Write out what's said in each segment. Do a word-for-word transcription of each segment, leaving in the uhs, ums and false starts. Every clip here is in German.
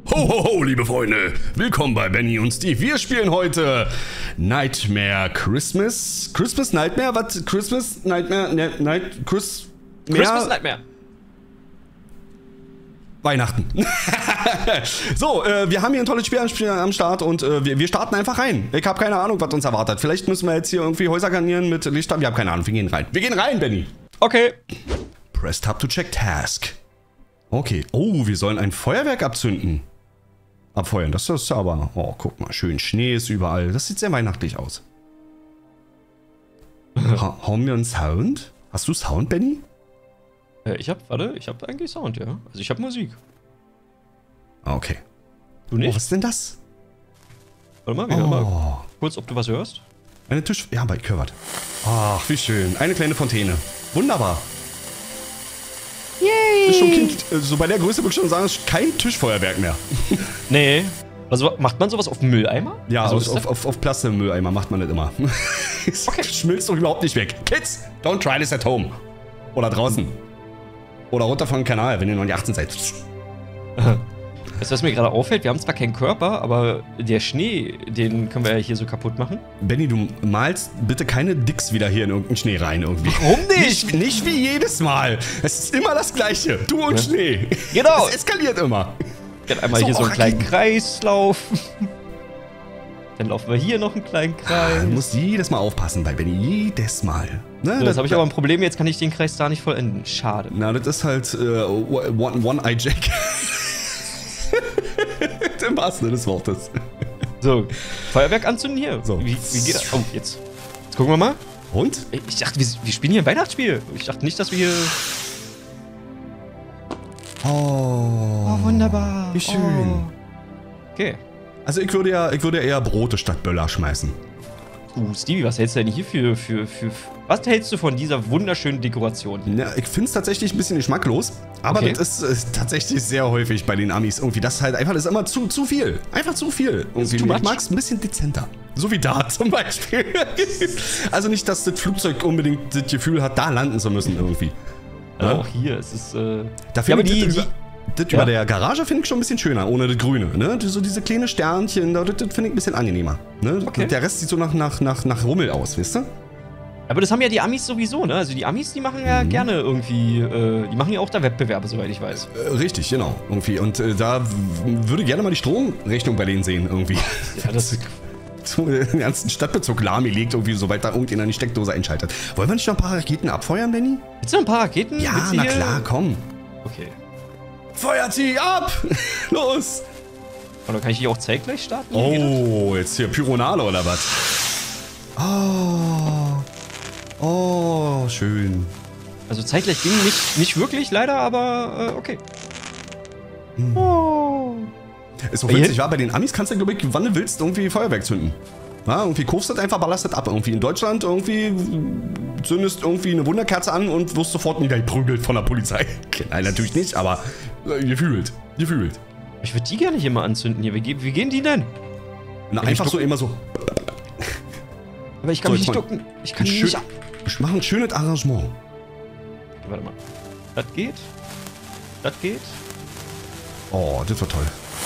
Ho, ho, ho, liebe Freunde. Willkommen bei Benny und Steve. Wir spielen heute Nightmare Christmas. Christmas Nightmare? Was? Christmas Nightmare? Ne, Night... Chris... Christmas Nightmare. Weihnachten. So, äh, wir haben hier ein tolles Spiel am Start und äh, wir, wir starten einfach rein. Ich habe keine Ahnung, was uns erwartet. Vielleicht müssen wir jetzt hier irgendwie Häuser garnieren mit Lichtern. Wir haben keine Ahnung, wir gehen rein. Wir gehen rein, Benny. Okay. Press Tab to check Task. Okay. Oh, wir sollen ein Feuerwerk abzünden. Abfeuern, das ist aber... Oh, guck mal, schön Schnee ist überall. Das sieht sehr weihnachtlich aus. ha haben wir einen Sound? Hast du Sound, Benny? Äh, ich hab, warte, ich hab eigentlich Sound, ja. Also ich hab Musik. Ah, okay. Du nicht? Oh, was ist denn das? Warte mal, wieder Oh. mal kurz, ob du was hörst. Eine Tisch... Ja, bei Curvat. Ach, wie schön. Eine kleine Fontäne. Wunderbar. Yay! Ist schon kind, so bei der Größe würde ich schon sagen, ist kein Tischfeuerwerk mehr. Nee. Also macht man sowas auf dem Mülleimer? Ja, also, auf, auf, auf, auf Plastikmülleimer macht man das immer. Es Okay. schmilzt doch überhaupt nicht weg. Kids, don't try this at home. Oder draußen. Oder runter vom Kanal, wenn ihr noch nicht achtzehn seid. Weißt du, was mir gerade auffällt? Wir haben zwar keinen Körper, aber der Schnee, den können wir ja hier so kaputt machen. Benny, du malst bitte keine Dicks wieder hier in irgendeinen Schnee rein irgendwie. Warum nicht? Nicht, nicht wie jedes Mal. Es ist immer das Gleiche. Du und Ja. Schnee. Genau. Es eskaliert immer. Ich kann einmal So, hier so einen auch kleinen Raketen. Kreis laufen. Dann laufen wir hier noch einen kleinen Kreis. Du musst jedes Mal aufpassen bei Benny. Jedes Mal. Ne, So, jetzt habe ich aber ein Problem, jetzt kann ich den Kreis da nicht vollenden. Schade. Na, das ist halt äh, One-Eye-Jack. Im wahrsten Sinne des Wortes. So, Feuerwerk anzünden hier. So. Wie, wie geht das? Oh, jetzt. Jetzt gucken wir mal. Und? Ich dachte, wir, wir spielen hier ein Weihnachtsspiel. Ich dachte nicht, dass wir hier... Oh. wunderbar. Wie schön. Oh. Okay. Also ich würde ja, ich würde ja eher Brote statt Böller schmeißen. Uh, Stevie, was hältst du denn hier für, für, für... Was hältst du von dieser wunderschönen Dekoration? Ja, ich finde es tatsächlich ein bisschen geschmacklos, aber Okay. das ist äh, tatsächlich sehr häufig bei den Amis irgendwie. Das ist halt einfach, das ist immer zu, zu viel. Einfach zu viel. Irgendwie. too Ich much. mag es ein bisschen dezenter. So wie da zum Beispiel. Also nicht, dass das Flugzeug unbedingt das Gefühl hat, da landen zu müssen irgendwie. Ja, Ja? auch hier, es ist... Äh Da ja, finde aber ich die... das, die über, das ja. über der Garage finde ich schon ein bisschen schöner, ohne das Grüne. Ne? So diese kleinen Sternchen, das, das finde ich ein bisschen angenehmer. Ne? Okay. Der Rest sieht so nach, nach, nach, nach Rummel aus, weißt du? aber das haben ja die Amis sowieso, ne? Also die Amis, die machen ja Mhm. gerne irgendwie... Äh, die machen ja auch da Wettbewerbe, soweit ich weiß. Äh, richtig, genau. Irgendwie. Und äh, da w- würde ich gerne mal die Stromrechnung bei denen sehen, irgendwie. Ja, das... So den ganzen Stadtbezug lahmgelegt, irgendwie, sobald da irgendjemand die Steckdose einschaltet. Wollen wir nicht noch ein paar Raketen abfeuern, Benny? Willst du noch ein paar Raketen? Ja, Willst du na hier- klar, komm. Okay. Feuert sie ab! Los! Und dann kann ich hier auch zeitgleich starten? Wie geht das? Oh, jetzt hier Pyronale oder was? Oh. Oh, schön. Also zeitgleich ging nicht, nicht wirklich, leider, aber äh, okay. Hm. Oh. Ist doch Bei witzig, hier- war bei den Amis kannst du, glaube ich, wann du willst, irgendwie Feuerwerk zünden. Ja, irgendwie kaufst du das einfach, ballerst das ab. Irgendwie in Deutschland irgendwie zündest irgendwie eine Wunderkerze an und wirst sofort niedergeprügelt von der Polizei. Nein, natürlich nicht, aber äh, gefühlt. Gefühlt. Ich würde die gerne hier mal anzünden hier. Wie, ge- wie gehen die denn? Na, ich einfach so duck- immer so. Aber ich kann So, mich jetzt nicht mal- ducken. Ich kann Ein die schön, nicht ab. ich mache ein schönes Arrangement. Warte mal. Das geht. Das geht. Oh, das war toll.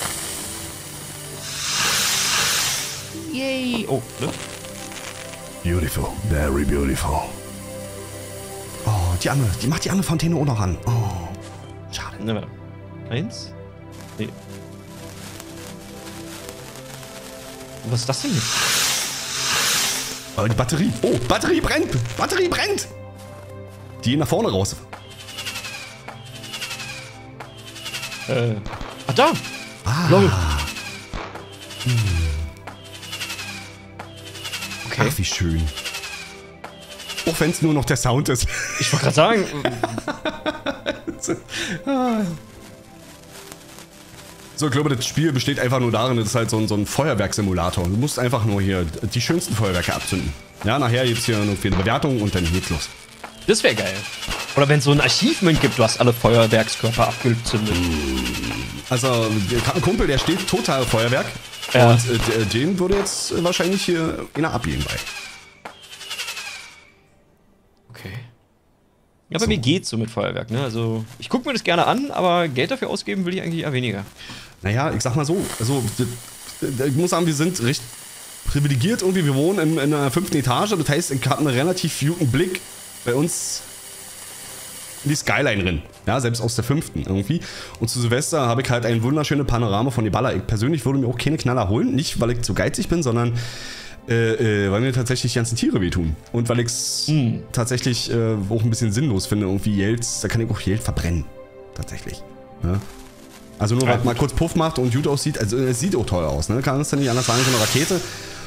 Yay. Oh, ne? Beautiful, very beautiful. Oh, die andere, die macht die andere Fontäne auch noch an. Oh, schade. Ne, warte. Eins. Nee. Was ist das denn jetzt? Oh, die Batterie. Oh, Batterie brennt. Batterie brennt. Die gehen nach vorne raus. Äh. Ach, da. Ah. Lol. Okay. Ach, wie schön. Auch wenn es nur noch der Sound ist. Ich wollte gerade sagen. So, ich glaube, das Spiel besteht einfach nur darin, das ist halt so ein, so ein Feuerwerkssimulator. Du musst einfach nur hier die schönsten Feuerwerke abzünden. Ja, nachher gibt es hier irgendwie eine Bewertung und dann geht's los. Das wäre geil. Oder wenn es so ein Achievement gibt, du hast alle Feuerwerkskörper abgezündet. Also, ich hab einen Kumpel, der steht total auf Feuerwerk. Ja. Und äh, d- den würde jetzt äh, wahrscheinlich hier einer abgehen bei. Okay. Ja, bei So. mir geht's so mit Feuerwerk, ne? Also, ich gucke mir das gerne an, aber Geld dafür ausgeben will ich eigentlich eher weniger. Naja, ich sag mal so, also ich muss sagen, wir sind recht privilegiert irgendwie. Wir wohnen in, in einer fünften Etage, das heißt, ich habe einen relativ guten Blick bei uns in die Skyline drin. Ja, selbst aus der fünften irgendwie. Und zu Silvester habe ich halt ein wunderschönes Panorama von Ibala. Ich persönlich würde mir auch keine Knaller holen. Nicht, weil ich zu geizig bin, sondern äh, äh, weil mir tatsächlich die ganzen Tiere wehtun. Und weil ich es hm. tatsächlich äh, auch ein bisschen sinnlos finde. Irgendwie Geld, da kann ich auch Geld verbrennen. Tatsächlich. Ja. Also nur, weil ja, mal kurz Puff macht und gut aussieht. Also es sieht auch toll aus, ne? Kann es ja nicht anders sagen, so eine Rakete.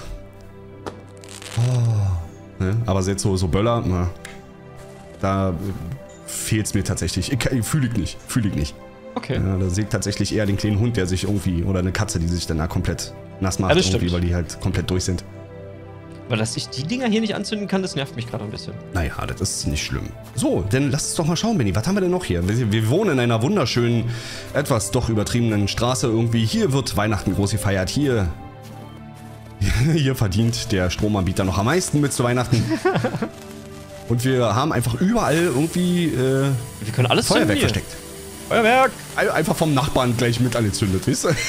Oh. Ne? Aber jetzt so, so Böller, na, da fehlt es mir tatsächlich. Ich, ich fühle ich nicht. Fühle ich nicht. Okay. Ja, da sehe ich tatsächlich eher den kleinen Hund, der sich irgendwie, oder eine Katze, die sich dann da komplett nass macht, ja, irgendwie, weil die halt komplett durch sind. Weil dass ich die Dinger hier nicht anzünden kann, das nervt mich gerade ein bisschen. Naja, das ist nicht schlimm. So, dann lass uns doch mal schauen, Benni. Was haben wir denn noch hier? Wir, wir wohnen in einer wunderschönen, etwas doch übertriebenen Straße irgendwie. Hier wird Weihnachten groß gefeiert. Hier, hier verdient der Stromanbieter noch am meisten mit zu Weihnachten. Und wir haben einfach überall irgendwie äh, wir können alles Feuerwerk versteckt. Feuerwerk! Einfach vom Nachbarn gleich mit angezündet, weißt du?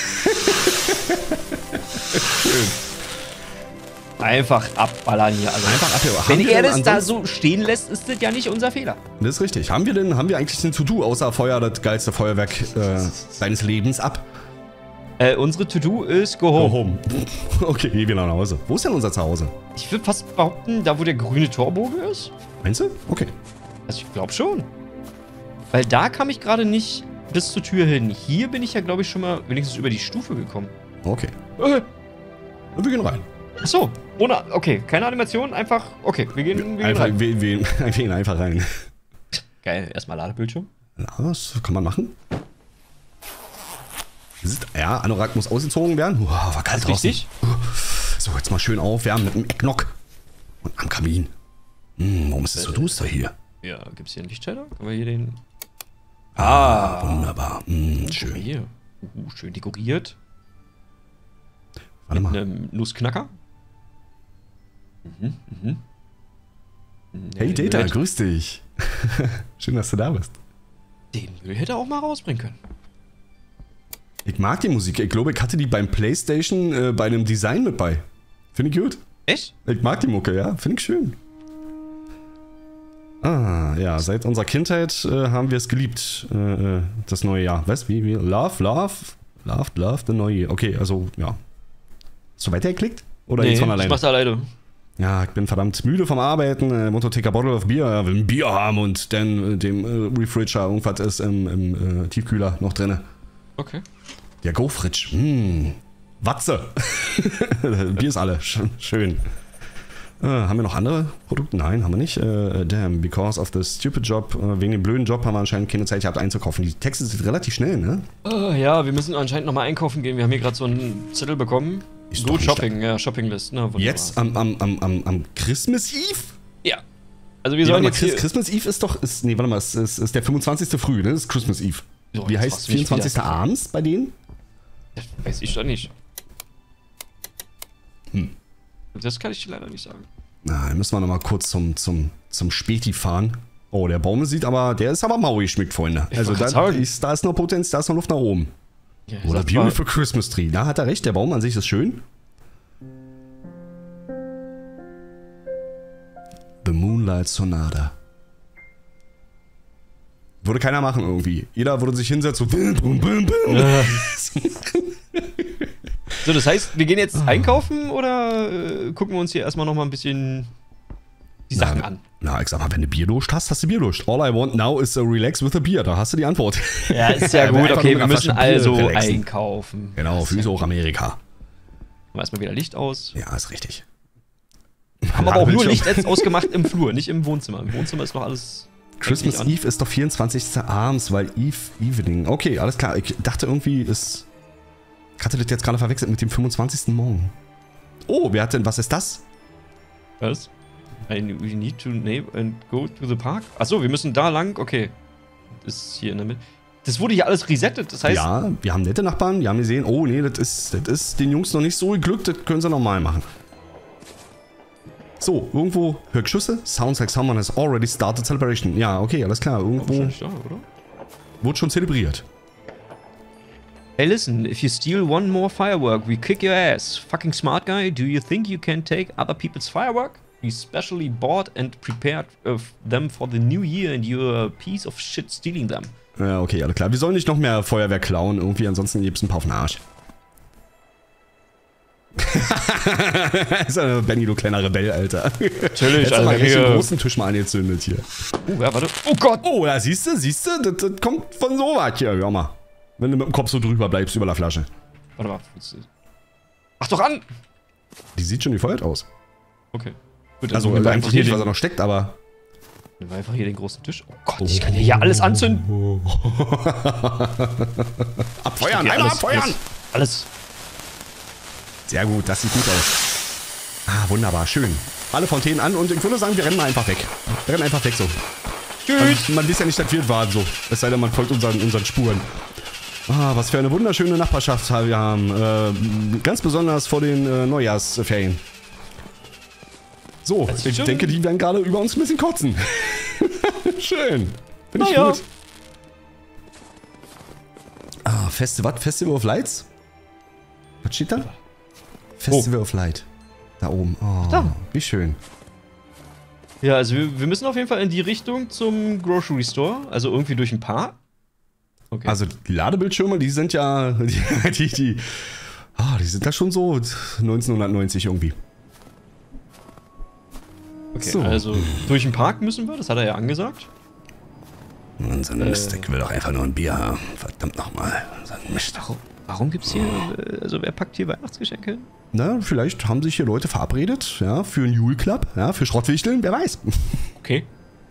Schön. Einfach abballern hier. Also einfach abballern. Wenn er das da so stehen lässt, ist das ja nicht unser Fehler. Das ist richtig. Haben wir denn, haben wir eigentlich ein To-Do außer Feuer, das geilste Feuerwerk äh, seines Lebens ab? Äh, unsere To-Do ist go home. Go home. Okay, gehen wir nach Hause. Wo ist denn unser Zuhause? Ich würde fast behaupten, da wo der grüne Torbogen ist. Meinst du? Okay. Also ich glaube schon. Weil da kam ich gerade nicht bis zur Tür hin. Hier bin ich ja, glaube ich, schon mal wenigstens über die Stufe gekommen. Okay. Äh. Und wir gehen rein. Achso, ohne, okay, keine Animation, einfach, okay, wir gehen, wir einfach, gehen rein. Wir, wir, wir gehen einfach rein. Geil, erstmal Ladebildschirm. Ja, das kann man machen. Ja, Anorak muss ausgezogen werden. Uah, war kalt draußen. Richtig. So, jetzt mal schön aufwärmen mit einem Ecknock. Und am Kamin. Hm, warum ist es so duster hier? Ja, gibt es hier einen Lichtschalter? Können wir hier den... Ah, ah wunderbar. Hm, schön. Hier. Uh, schön dekoriert. Warte mal. Mit einem Nussknacker. Mhm, mhm. Hey Data, grüß dich. Schön, dass du da bist. Den Müll hätte er auch mal rausbringen können. Ich mag die Musik. Ich glaube, ich hatte die beim PlayStation äh, bei einem Design mit bei. Finde ich gut. Echt? Ich mag die Mucke, ja. Finde ich schön. Ah, ja. Seit unserer Kindheit äh, haben wir es geliebt. Äh, das neue Jahr. Weißt du, wie, wie? Love, Love, Love, Love, das neue Jahr. Okay, also, ja. Hast du weitergeklickt? Oder nee, jetzt von alleine? Ich mach's alleine. Ja, ich bin verdammt müde vom Arbeiten. Äh, Motto, take a bottle of beer. Ja, will ein Bier haben und dann äh, dem äh, Refrigerator irgendwas ist im, im äh, Tiefkühler noch drin. Okay. Der Go-Fritsch. Hm. Watze. Bier ist alle. Schön. Äh, haben wir noch andere Produkte? Nein, haben wir nicht. Äh, damn, because of the stupid job. Äh, wegen dem blöden Job haben wir anscheinend keine Zeit gehabt einzukaufen. Die Texte sind relativ schnell, ne? Uh, ja, wir müssen anscheinend nochmal einkaufen gehen. Wir haben hier gerade so einen Zettel bekommen. Ist so Shopping, ja, Shoppinglist. Na, jetzt am, am, am, am, am Christmas Eve? Ja. Also wir sollen nee, jetzt Chris, Christmas Eve ist doch, ist, nee, warte mal, es ist, ist der fünfundzwanzigste früh, ne? Das ist Christmas Eve. So, wie heißt vierundzwanzigste abends bei denen? Das weiß ich doch nicht. Hm. Das kann ich dir leider nicht sagen. Na, dann müssen wir nochmal kurz zum, zum, zum Späti fahren. Oh, der Baum sieht aber, der ist aber mau geschmückt, Freunde. Ich also da ist, da ist noch Potenz, da ist noch Luft nach oben. Ja, oder Beautiful Christmas Tree. Da hat er recht, der Baum an sich ist schön. The Moonlight Sonata. Würde keiner machen irgendwie. Jeder würde sich hinsetzen, so bum, bum, bum, bum. Ja. So, das heißt, wir gehen jetzt einkaufen oder äh, gucken wir uns hier erstmal nochmal ein bisschen die na, Sachen an? Na, ich sag mal, wenn du Bierdurst hast, hast du Bierdurst. All I want now is a relax with a beer. Da hast du die Antwort. Ja, ist ja gut. Okay, wir müssen also einkaufen. Genau, Füße hoch Amerika. Machen wir erstmal wieder Licht aus. Ja, ist richtig. Haben aber auch nur Licht jetzt ausgemacht im Flur, nicht im Wohnzimmer. Im Wohnzimmer ist noch alles... Christmas Eve ist doch vierundzwanzigste abends, weil Eve Evening. Okay, alles klar. Ich dachte irgendwie, ist... Ich hatte das jetzt gerade verwechselt mit dem fünfundzwanzigsten Morgen. Oh, wer hat denn... Was ist das? Was? I need to name and go to the park. Achso, wir müssen da lang. Okay. Das ist hier in der Mitte. Das wurde hier alles resettet, das heißt... Ja, wir haben nette Nachbarn, die haben gesehen, oh nee, das ist, das ist den Jungs noch nicht so geglückt, das können sie normal machen. So, irgendwo hör Schüsse. Sounds like someone has already started celebration. Ja, okay, alles klar. Irgendwo schon da, oder? wurde schon zelebriert. Hey, listen, if you steal one more firework, we kick your ass. Fucking smart guy, do you think you can take other people's firework? We specially bought and prepared uh, them for the new year and you're a piece of shit stealing them. Ja, okay, alles klar. Wir sollen nicht noch mehr Feuerwerk klauen, irgendwie, ansonsten gibt's ein paar auf den Arsch. Ist ja Benny, du kleiner Rebell, Alter. Natürlich, Alter. Alter. Ich hab den großen Tisch mal angezündet hier. Oh, ja, warte. Oh Gott! Oh, da siehst du, siehst du, das, das kommt von so weit hier, hör mal. Wenn du mit dem Kopf so drüber bleibst über der Flasche. Warte mal. Mach doch an! Die sieht schon gefeuert aus. Okay. Gut, Also, nehmen wir einfach hier nicht, den, was er noch steckt, aber... nehmen wir einfach hier den großen Tisch. Oh Gott, ich kann hier alles anzünden. Abfeuern, Hier einmal alles, abfeuern! Alles, alles. Sehr gut, das sieht gut aus. Ah, wunderbar, schön. Alle Fontänen an und ich würde sagen, wir rennen mal einfach weg. Wir rennen einfach weg so. Tschüss! Man, man weiß ja nicht, dass wir es waren so. Es sei denn, man folgt unseren, unseren Spuren. Ah, was für eine wunderschöne Nachbarschaft wir haben. Äh, ganz besonders vor den äh, Neujahrsferien. So, ich schön. denke, die werden gerade über uns ein bisschen kotzen. Schön. Finde ich Naja. gut. Ah, Festival, Festival of Lights? Was steht da? Festival of Light. Da oben. Oh, Da. wie schön. Ja, also wir, wir müssen auf jeden Fall in die Richtung zum Grocery Store. Also irgendwie durch ein Park. Okay. Also die Ladebildschirme, die sind ja, die, die, die, ah, die sind da schon so neunzehnhundertneunzig irgendwie. okay, so. also durch den Park müssen wir, das hat er ja angesagt. Unser Äh. Mist, ich will doch einfach nur ein Bier haben. Verdammt nochmal. Mist. Warum, warum gibt's hier, äh, also wer packt hier Weihnachtsgeschenke hin? Na, vielleicht haben sich hier Leute verabredet, ja, für einen Jule Club, ja, für Schrottwichteln, wer weiß. Okay.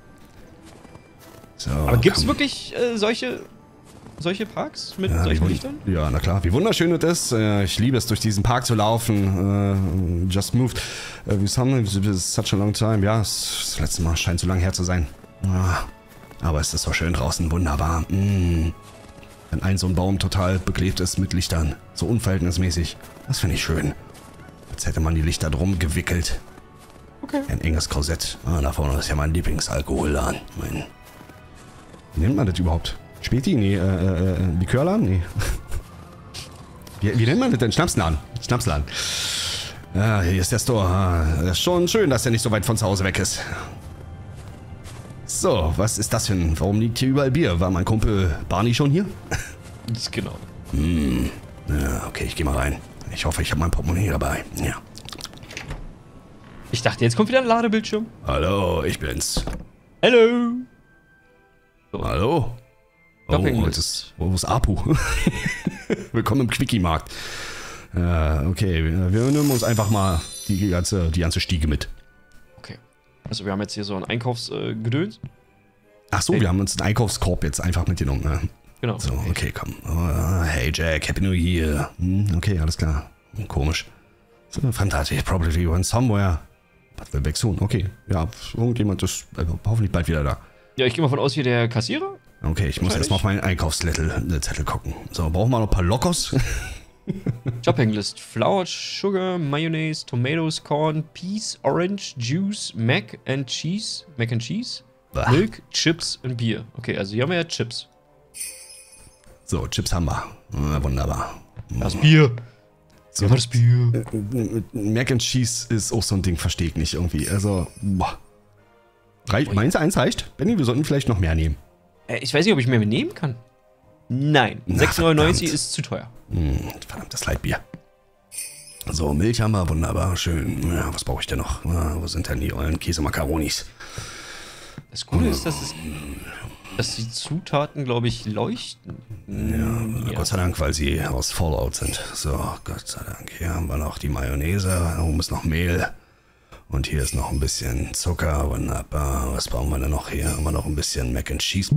So, Aber gibt's komm. wirklich äh, solche, solche Parks mit Ja, solchen wie, Lichtern? ja, na klar. Wie wunderschön das ist. Äh, Ich liebe es, durch diesen Park zu laufen. Äh, Just moved. Äh, Wie haben such a long time. Ja, es- das letzte Mal scheint zu lang her zu sein. Ah, aber es ist so schön draußen. Wunderbar. Mm. Wenn ein so ein Baum total beklebt ist mit Lichtern. So unverhältnismäßig. Das finde ich schön. Als hätte man die Lichter drum gewickelt. Okay. Ein enges Korsett. Ah, da vorne ist ja mein Lieblingsalkoholladen. Mein Wie nennt man das überhaupt? Späti? Nee, äh, äh, Likörladen? Nee. Wie, wie nennt man das denn? Schnapsladen. Schnapsladen. Ja, hier ist der Store. Ah, das ist schon schön, dass der nicht so weit von zu Hause weg ist. So, was ist das für ein... Warum liegt hier überall Bier? War mein Kumpel Barney schon hier? Das ist genau. Ja, okay, ich gehe mal rein. Ich hoffe, ich habe mein Portemonnaie dabei. Ja. Ich dachte, jetzt kommt wieder ein Ladebildschirm. Hallo, ich bin's. Hallo. Hallo? Oh, Shoppinglist. das ist, wo ist Apu? Willkommen im Quickie-Markt. Ja, okay, wir, wir nehmen uns einfach mal die ganze, die ganze Stiege mit. Okay. Also wir haben jetzt hier so ein Einkaufsgedöns. Äh, Ach so, Hey. wir haben uns einen Einkaufskorb jetzt einfach mitgenommen. Ne? genau. So, okay, komm. Oh, hey Jack, Happy New Year. Hm, okay, alles klar. Hm, komisch. So, fantastisch, probably went somewhere. But we're back soon. Okay, ja, irgendjemand ist äh, hoffentlich bald wieder da. Ja, ich gehe mal von aus, hier der Kassierer. Okay, ich muss Wahrscheinlich. erstmal auf meinen Einkaufszettel äh, Zettel gucken. So, brauchen wir noch ein paar Lockos? Shoppinglist. Flour, Sugar, Mayonnaise, Tomatoes, Corn, Peas, Orange, Juice, Mac and Cheese. Mac and Cheese. Bah. Milk, Chips und Bier. Okay, also hier haben wir ja Chips. So, Chips haben wir. Ah, wunderbar. Das Bier. So, Ja, das Bier. Mac and Cheese ist auch so ein Ding, verstehe ich nicht irgendwie. Also, boah. Reicht, meinst du, eins reicht? Benny, wir sollten vielleicht noch mehr nehmen. Äh, ich weiß nicht, ob ich mehr nehmen kann. Nein. Na, sechs neunundneunzig verdammt. ist zu teuer. Hm, verdammtes Leitbier. So, Milch haben wir, wunderbar, schön. Ja, was brauche ich denn noch? Ah, wo sind denn die ollen Käsemakaronis? Das Gute ist, dass, es, dass die Zutaten, glaube ich, leuchten. Ja, Gott sei Dank, weil sie aus Fallout sind. So, Gott sei Dank. Hier haben wir noch die Mayonnaise, da oben ist noch Mehl. Und hier ist noch ein bisschen Zucker, wunderbar. Was brauchen wir denn noch hier? Haben wir noch ein bisschen Mac and Cheese.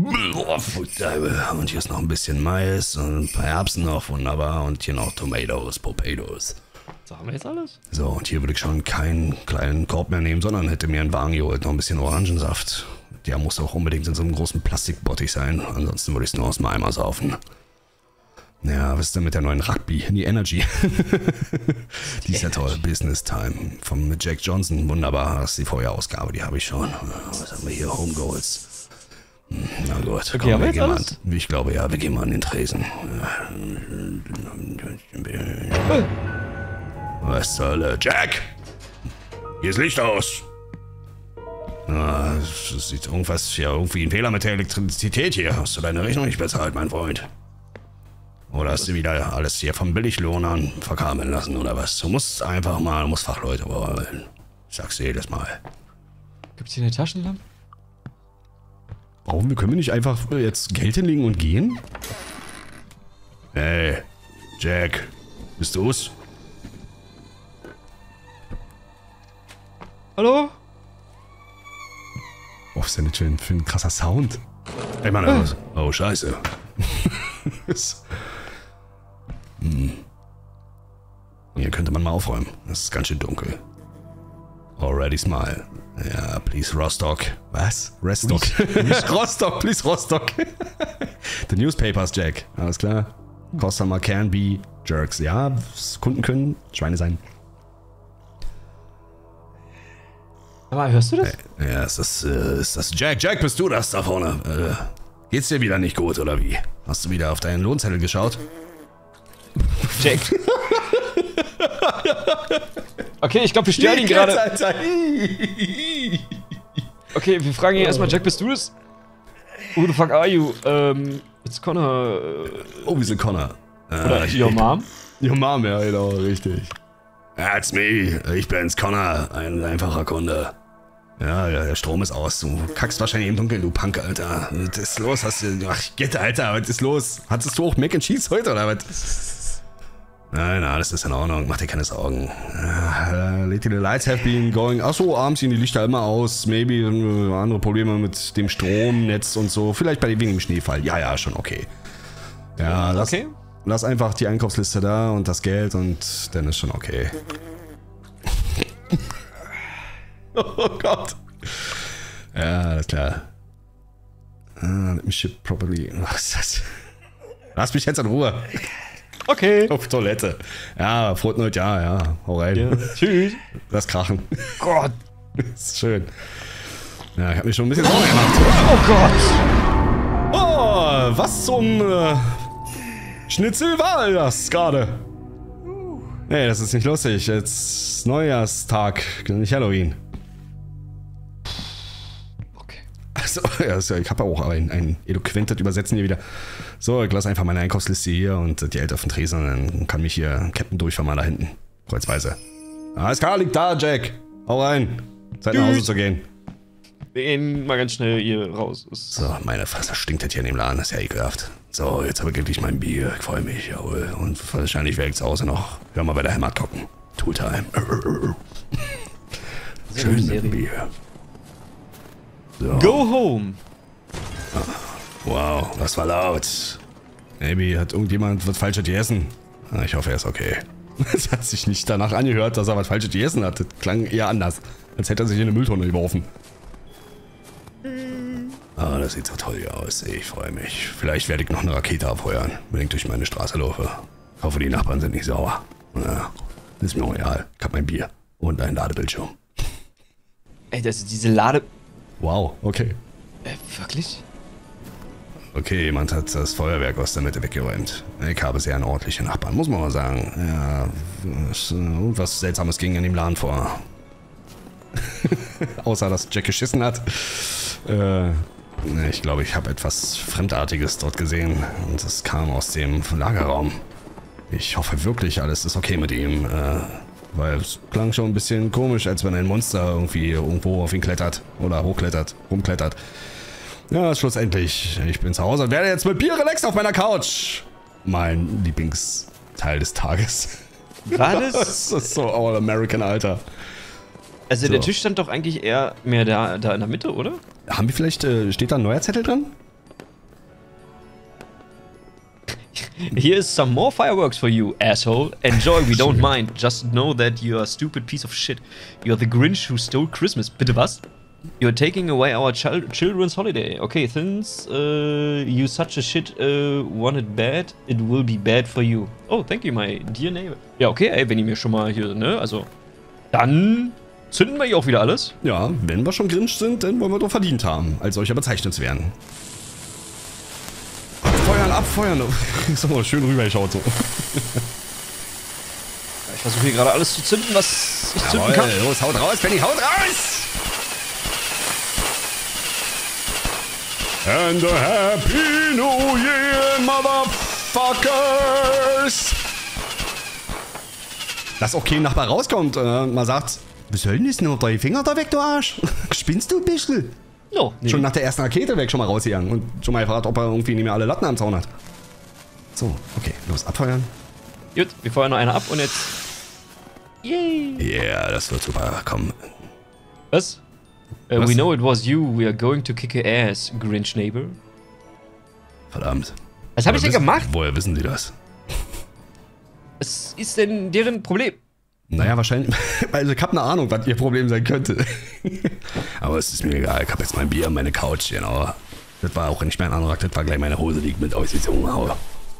Und hier ist noch ein bisschen Mais und ein paar Erbsen noch, wunderbar. Und hier noch Tomatoes, Potatoes. So, haben wir jetzt alles? So, und hier würde ich schon keinen kleinen Korb mehr nehmen, sondern hätte mir einen Wagen geholt, noch ein bisschen Orangensaft. Der muss auch unbedingt in so einem großen Plastikbottich sein, ansonsten würde ich es nur aus dem Eimer saufen. Ja, was ist denn mit der neuen Rugby? Die Energy. Die ist ja toll. Business Time von Jack Johnson. Wunderbar. Das ist die Vorjahrausgabe, die habe ich schon. Was haben wir hier? Home Goals. Na gut, Okay, komm, haben wir wir jetzt gehen mal, alles? ich glaube ja, wir gehen mal an den Tresen. Was zur Hölle? Jack! Hier ist Licht aus! Ah, das sieht irgendwas, ja, irgendwie ein Fehler mit der Elektrizität hier. Hast du deine Rechnung nicht bezahlt, mein Freund? Oder hast du wieder alles hier vom Billiglohnern verkabeln lassen, oder was? Du musst einfach mal, du musst Fachleute holen. Ich sag's dir jedes Mal. Gibt's hier eine Taschenlampe? Warum? Wir können wir nicht einfach jetzt Geld hinlegen und gehen? Hey, Jack, bist du's? Hallo? Oh, was ist denn das für ein, für ein krasser Sound? Ey, Mann, was? Oh, scheiße. hm. Hier könnte man mal aufräumen. Es ist ganz schön dunkel. Already smile. Ja, please Rostock. Was? Rostock. Nicht Rostock, please Rostock. The newspapers, Jack. Alles klar. Customer can be jerks. Ja, Kunden können Schweine sein. Aber hörst du das? Ja, ist das, äh, ist das Jack? Jack, bist du das da vorne? Äh, geht's dir wieder nicht gut, oder wie? Hast du wieder auf deinen Lohnzettel geschaut? Jack. Okay, ich glaube, wir stören ihn gerade. Okay, wir fragen ihn erstmal, Jack, bist du das? Who the fuck are you? Ähm, it's Connor. Oh, wir sind Connor. Oder äh, your mom? Your mom, ja, genau, richtig. That's me. Ich bin's, Connor. Ein einfacher Kunde. Ja, ja, der Strom ist aus. Du kackst wahrscheinlich im Dunkeln, du Punk, Alter. Was ist los? Hast du... Ach, get, Alter, was ist los? Hattest du auch Mac and Cheese heute, oder was? Nein, alles ist in Ordnung. Mach dir keine Sorgen. Uh, lately the lights have been going... Achso, abends gehen die Lichter immer aus. Maybe uh, andere Probleme mit dem Stromnetz und so. Vielleicht bei wegen dem Schneefall. Ja, ja, schon okay. Ja, lass, Okay. lass einfach die Einkaufsliste da und das Geld und dann ist schon okay. Oh Gott. Ja, alles klar. Uh, let me ship properly. Was ist das? Lass mich jetzt in Ruhe. Okay. Auf Toilette. Ja, frohes neues Jahr, ja. Hau rein. Ja, tschüss. Lass krachen. Gott. Das ist schön. Ja, ich hab mich schon ein bisschen Sorgen gemacht. Oh Gott. Oh, was zum äh, Schnitzel war das gerade? Nee, das ist nicht lustig. Jetzt ist Neujahrstag, nicht Halloween. Okay. Achso, ja, ist ja, ich habe ja auch ein, ein eloquentes Übersetzen hier wieder. So, ich lasse einfach meine Einkaufsliste hier und die Eltern auf den Tresen, dann kann mich hier Captain durchfahren mal da hinten. Kreuzweise. Alles klar, liegt da, Jack. Hau rein. Zeit nach Hause zu gehen. Wir gehen mal ganz schnell hier raus. Es So, meine Fresse, stinkt das hier in dem Laden, das ist ja ekelhaft. So, jetzt habe ich endlich mein Bier, ich freue mich, jawohl. Und wahrscheinlich werde ich zu Hause noch, hör mal bei der Hämmer gucken. Tooltime. Schön mit dem Bier. So. Go home. Wow, das war laut. Maybe hat irgendjemand was Falsches gegessen. Ah, ich hoffe, er ist okay. Es hat sich nicht danach angehört, dass er was Falsches gegessen hat. Das klang eher anders. Als hätte er sich in eine Mülltonne geworfen. Ah, das sieht so toll hier aus. Ich freue mich. Vielleicht werde ich noch eine Rakete abfeuern, wenn ich durch meine Straße laufe. Ich hoffe, die Nachbarn sind nicht sauer. Ja, ist mir auch egal. Ich habe mein Bier und einen Ladebildschirm. Ey, das ist diese Lade... Wow, okay. Äh, wirklich? Okay, jemand hat das Feuerwerk aus der Mitte weggeräumt. Ich habe sehr einen ordentlichen Nachbarn, muss man mal sagen. Ja, es, irgendwas Seltsames ging in dem Laden vor. Außer, dass Jack geschissen hat. Äh, ich glaube, ich habe etwas Fremdartiges dort gesehen. Und es kam aus dem Lagerraum. Ich hoffe wirklich, alles ist okay mit ihm. Äh, weil es klang schon ein bisschen komisch, als wenn ein Monster irgendwie irgendwo auf ihn klettert. Oder hochklettert, rumklettert. Ja, schlussendlich. Ich bin zu Hause und werde jetzt mit Bier relaxed auf meiner Couch. Mein Lieblingsteil des Tages. War das? Das ist so All American, Alter. Also So. der Tisch stand doch eigentlich eher mehr da, da in der Mitte, oder? Haben wir vielleicht, äh, steht da ein neuer Zettel dran? Here is some more fireworks for you, asshole. Enjoy, we don't mind. Just know that you're a stupid piece of shit. You're the Grinch who stole Christmas. Bitte was? You're taking away our chil children's holiday. Okay, since uh, you such a shit uh, want it bad, it will be bad for you. Oh, thank you, my dear neighbor. Ja, okay, ey, wenn ihr mir schon mal hier, ne, also, dann zünden wir hier auch wieder alles? Ja, wenn wir schon Grinch sind, dann wollen wir doch verdient haben, als solcher bezeichnet zu werden. Abfeuern, abfeuern. Ist doch mal schön rübergeschaut so. Ich versuche hier gerade alles zu zünden, was ich Jawohl, zünden kann. los, haut raus, Benny, haut raus! And a happy new year, motherfuckers! Dass auch kein Nachbar rauskommt äh, und mal sagt, was soll denn das nur? Drei Finger da weg, du Arsch? Spinnst du ein bisschen? No, nee. Schon nach der ersten Rakete weg schon mal rausgegangen und schon mal gefragt, ob er irgendwie nicht mehr alle Latten am Zaun hat. So, okay, los, abfeuern. Gut, wir feuern noch eine ab und jetzt... Yay! Ja, yeah, das wird super, komm. Was? Uh, Was? we know it was you. We are going to kick your ass, Grinch neighbor. Verdammt. Was habe ich denn wissen, gemacht? Woher wissen Sie das? Was ist denn deren Problem? Naja, wahrscheinlich. Also, ich habe eine Ahnung, was Ihr Problem sein könnte. Aber es ist mir egal. Ich habe jetzt mein Bier und meine Couch, genau. Das war auch nicht mehr ein Anorak, das war gleich meine Hose, die ich mit ausgezogen habe.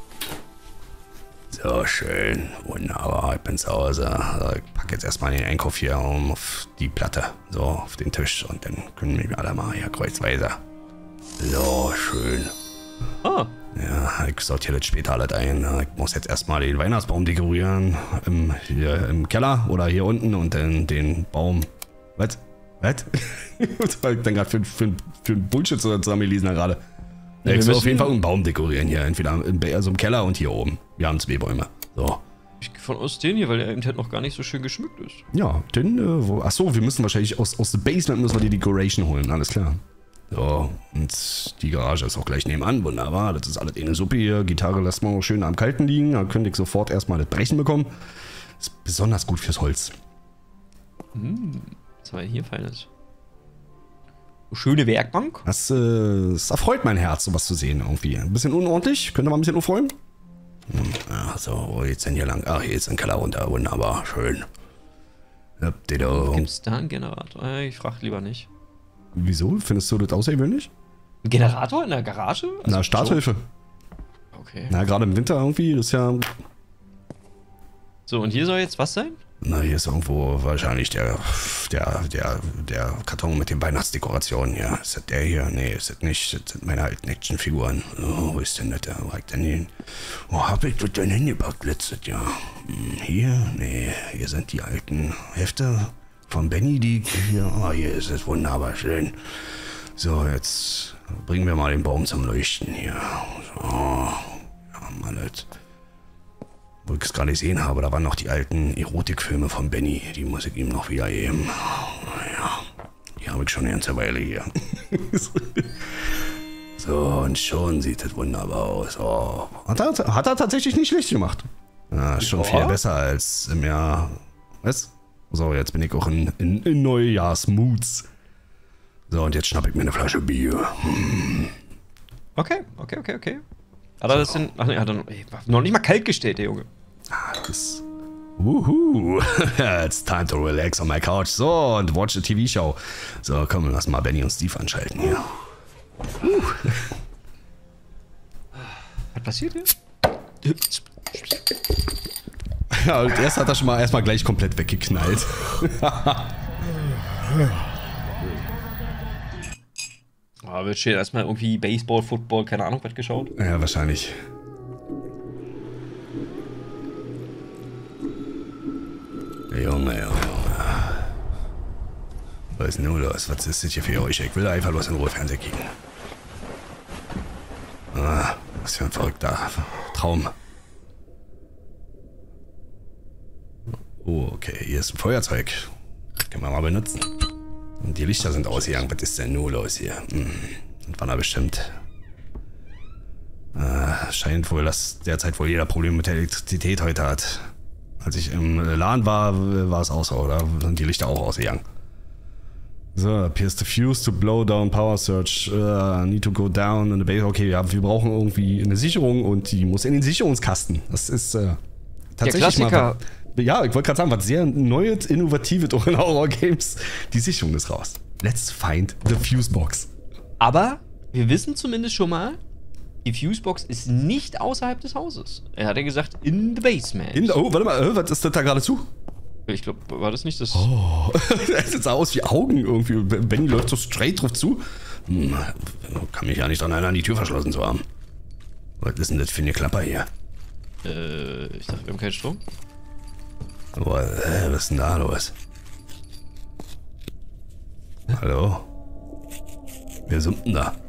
So, schön. Wunderbar, ich bin zu Hause. Also, ich packe jetzt erstmal den Einkauf hier um auf die Platte. So, auf den Tisch. Und dann können wir alle mal hier kreuzweise. So, schön. Ah, Ja, ich sortiere das später alles ein. Ich muss jetzt erstmal den Weihnachtsbaum dekorieren. Im, hier im Keller oder hier unten und dann den Baum. Was? Was? Was war ich denn gerade für, für, für ein Bullshit zusammengelesen da gerade? Ja, ich soll auf jeden Fall einen Baum dekorieren hier. Entweder im, also im Keller und hier oben. Wir haben zwei Bäume. So. ich gehe von aus den hier, weil der eben halt noch gar nicht so schön geschmückt ist. Ja, dann, äh, wo, achso, wir müssen wahrscheinlich aus, aus dem Basement müssen wir die Decoration holen. Alles klar. So, und die Garage ist auch gleich nebenan. Wunderbar, das ist alles eine Suppe hier. Gitarre lässt man auch schön am Kalten liegen. Dann könnte ich sofort erstmal das Brechen bekommen. Ist besonders gut fürs Holz. Hm, was war denn hier Feines? Schöne Werkbank. Das, äh, das erfreut mein Herz, sowas zu sehen irgendwie. Ein bisschen unordentlich. Könnte man ein bisschen aufräumen? Hm, ja, so, wo geht's denn hier lang? Ach, hier ist ein Keller runter. Wunderbar, schön. Ja, Gibt es da einen Generator? Äh, Ich frage lieber nicht. wieso? Findest du das außergewöhnlich? Ein Generator in der Garage? Also Na, Starthilfe. So. Okay. Na, gerade im Winter irgendwie, das ist ja... So, und hier soll jetzt was sein? Na, hier ist irgendwo wahrscheinlich der, der, der, der Karton mit den Weihnachtsdekorationen hier. Ist das der hier? Nee, ist das nicht. Das sind meine alten Actionfiguren. Oh, wo ist denn das? Wo hab ich denn hin? Wo hab ich das denn hingepackt letztes Jahr? Hm, hier? Nee, hier sind die alten Hefte von Benny, die hier. Oh, hier ist es wunderbar schön. So, jetzt bringen wir mal den Baum zum Leuchten hier. So, ja, Mann, das. Wo ich es gerade gesehen habe, da waren noch die alten Erotikfilme von Benny. Die muss ich ihm noch wieder geben. Naja, die habe ich schon eine ganze Weile hier. So, und schon sieht das wunderbar aus. Oh. Hat, er, hat er tatsächlich nicht schlecht gemacht. Ja, ist schon Ja. viel besser als im Jahr. Was? So, jetzt bin ich auch in, in, in Neujahrsmoods. So, und jetzt schnapp ich mir eine Flasche Bier. Hm. Okay, okay, okay, okay. Hat er das denn. Ach nee, hat er noch, ey, war noch nicht mal kalt gestellt, der Junge. Ah, das. Wuhu. It's time to relax on my couch. So, und watch a T V-Show. So, komm, lass mal Benny und Steve anschalten hier. Uh. Was passiert hier? Ja, und erst hat er schon mal erstmal gleich komplett weggeknallt. Oh, wird schön erstmal irgendwie Baseball, Football, keine Ahnung, was geschaut. Ja, wahrscheinlich. Junge, Junge. Was ist denn nun los? Was ist das hier für euch? Ich will einfach bloß in Ruhe Fernsehen kicken. Ah, was für ein verrückter Traum. Oh, okay, hier ist ein Feuerzeug. Können wir mal benutzen. Und die Lichter sind ausgegangen. Was ist denn nun los hier? Hm. Und wann er bestimmt. Äh, scheint wohl, dass derzeit wohl jeder Probleme mit der Elektrizität heute hat. Als ich im Laden war, war es auch so, oder? Sind die Lichter auch ausgegangen. So, appears the fuse to blow down power surge. Uh, need to go down in the base. Okay, ja, wir brauchen irgendwie eine Sicherung und die muss in den Sicherungskasten. Das ist äh, tatsächlich Der Klassiker. mal. Ja, ich wollte gerade sagen, was sehr Neues, Innovatives auch in Horror-Games. Die Sicherung ist raus. Let's find the fuse box. Aber wir wissen zumindest schon mal, die Fusebox ist nicht außerhalb des Hauses. Er hat ja gesagt, in the basement. In, oh, warte mal, äh, was ist das da gerade zu? Ich glaube, war das nicht das... Oh, das sah aus wie Augen irgendwie. Benny läuft so straight drauf zu. Hm, kann mich ja nicht dran erinnern, die Tür verschlossen zu haben. Was ist denn das für eine Klapper hier? Äh, ich dachte, wir haben keinen Strom. Aber, äh, was ist denn da los? Hallo? Wer summt denn da?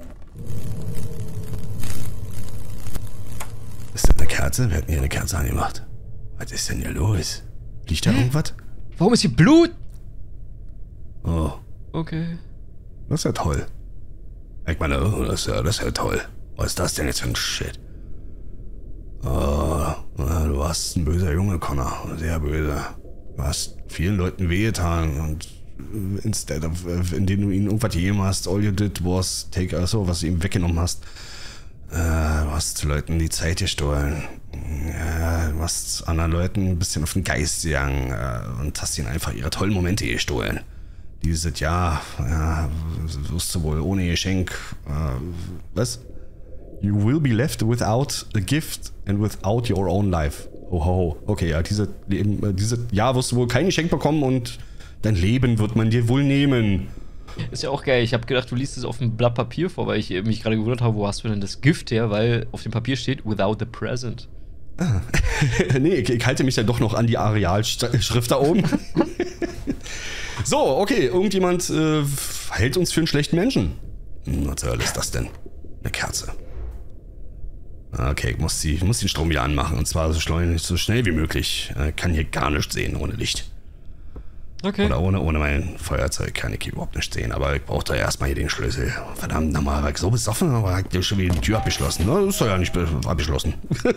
Ist das eine Kerze? Wir hatten hier eine Kerze angemacht. Was ist denn hier los? Liegt da irgendwas? Warum ist hier Blut? Oh, Okay. das ist ja toll. Ich meine, oh, das ist ja, das ist ja toll. Was ist das denn jetzt für ein Shit? Oh, du warst ein böser Junge, Connor. Sehr böse. Du hast vielen Leuten wehgetan und instead of, indem du ihnen irgendwas gegeben hast, all you did was take, also was du ihm weggenommen hast. Äh, du hast Leuten die Zeit gestohlen. Ja, du hast anderen Leuten ein bisschen auf den Geist gegangen äh, und hast ihnen einfach ihre tollen Momente gestohlen. Dieses Jahr, ja, wirst du wohl ohne Geschenk, äh, was? You will be left without a gift and without your own life. Oh, ho, ho. Okay, ja, diese, Leben, dieses Jahr wirst du wohl kein Geschenk bekommen und dein Leben wird man dir wohl nehmen. Ist ja auch geil. Ich habe gedacht, du liest es auf einem Blatt Papier vor, weil ich mich gerade gewundert habe, wo hast du denn das Gift her? Weil auf dem Papier steht, without the present. Ah. Nee, ich, ich halte mich ja doch noch an die Arealschrift da oben. So, okay, irgendjemand äh, hält uns für einen schlechten Menschen. Hm, was soll ist das denn? Eine Kerze. Okay, ich muss, die, ich muss den Strom wieder anmachen. Und zwar so schnell, so schnell wie möglich. Ich kann hier gar nichts sehen ohne Licht. Okay. Oder ohne, ohne mein Feuerzeug kann ich hier überhaupt nicht sehen. Aber ich brauche da erstmal hier den Schlüssel. Verdammt, nochmal, war ich so besoffen, aber ich hab schon wieder die Tür abgeschlossen. Das ist doch ja nicht abgeschlossen.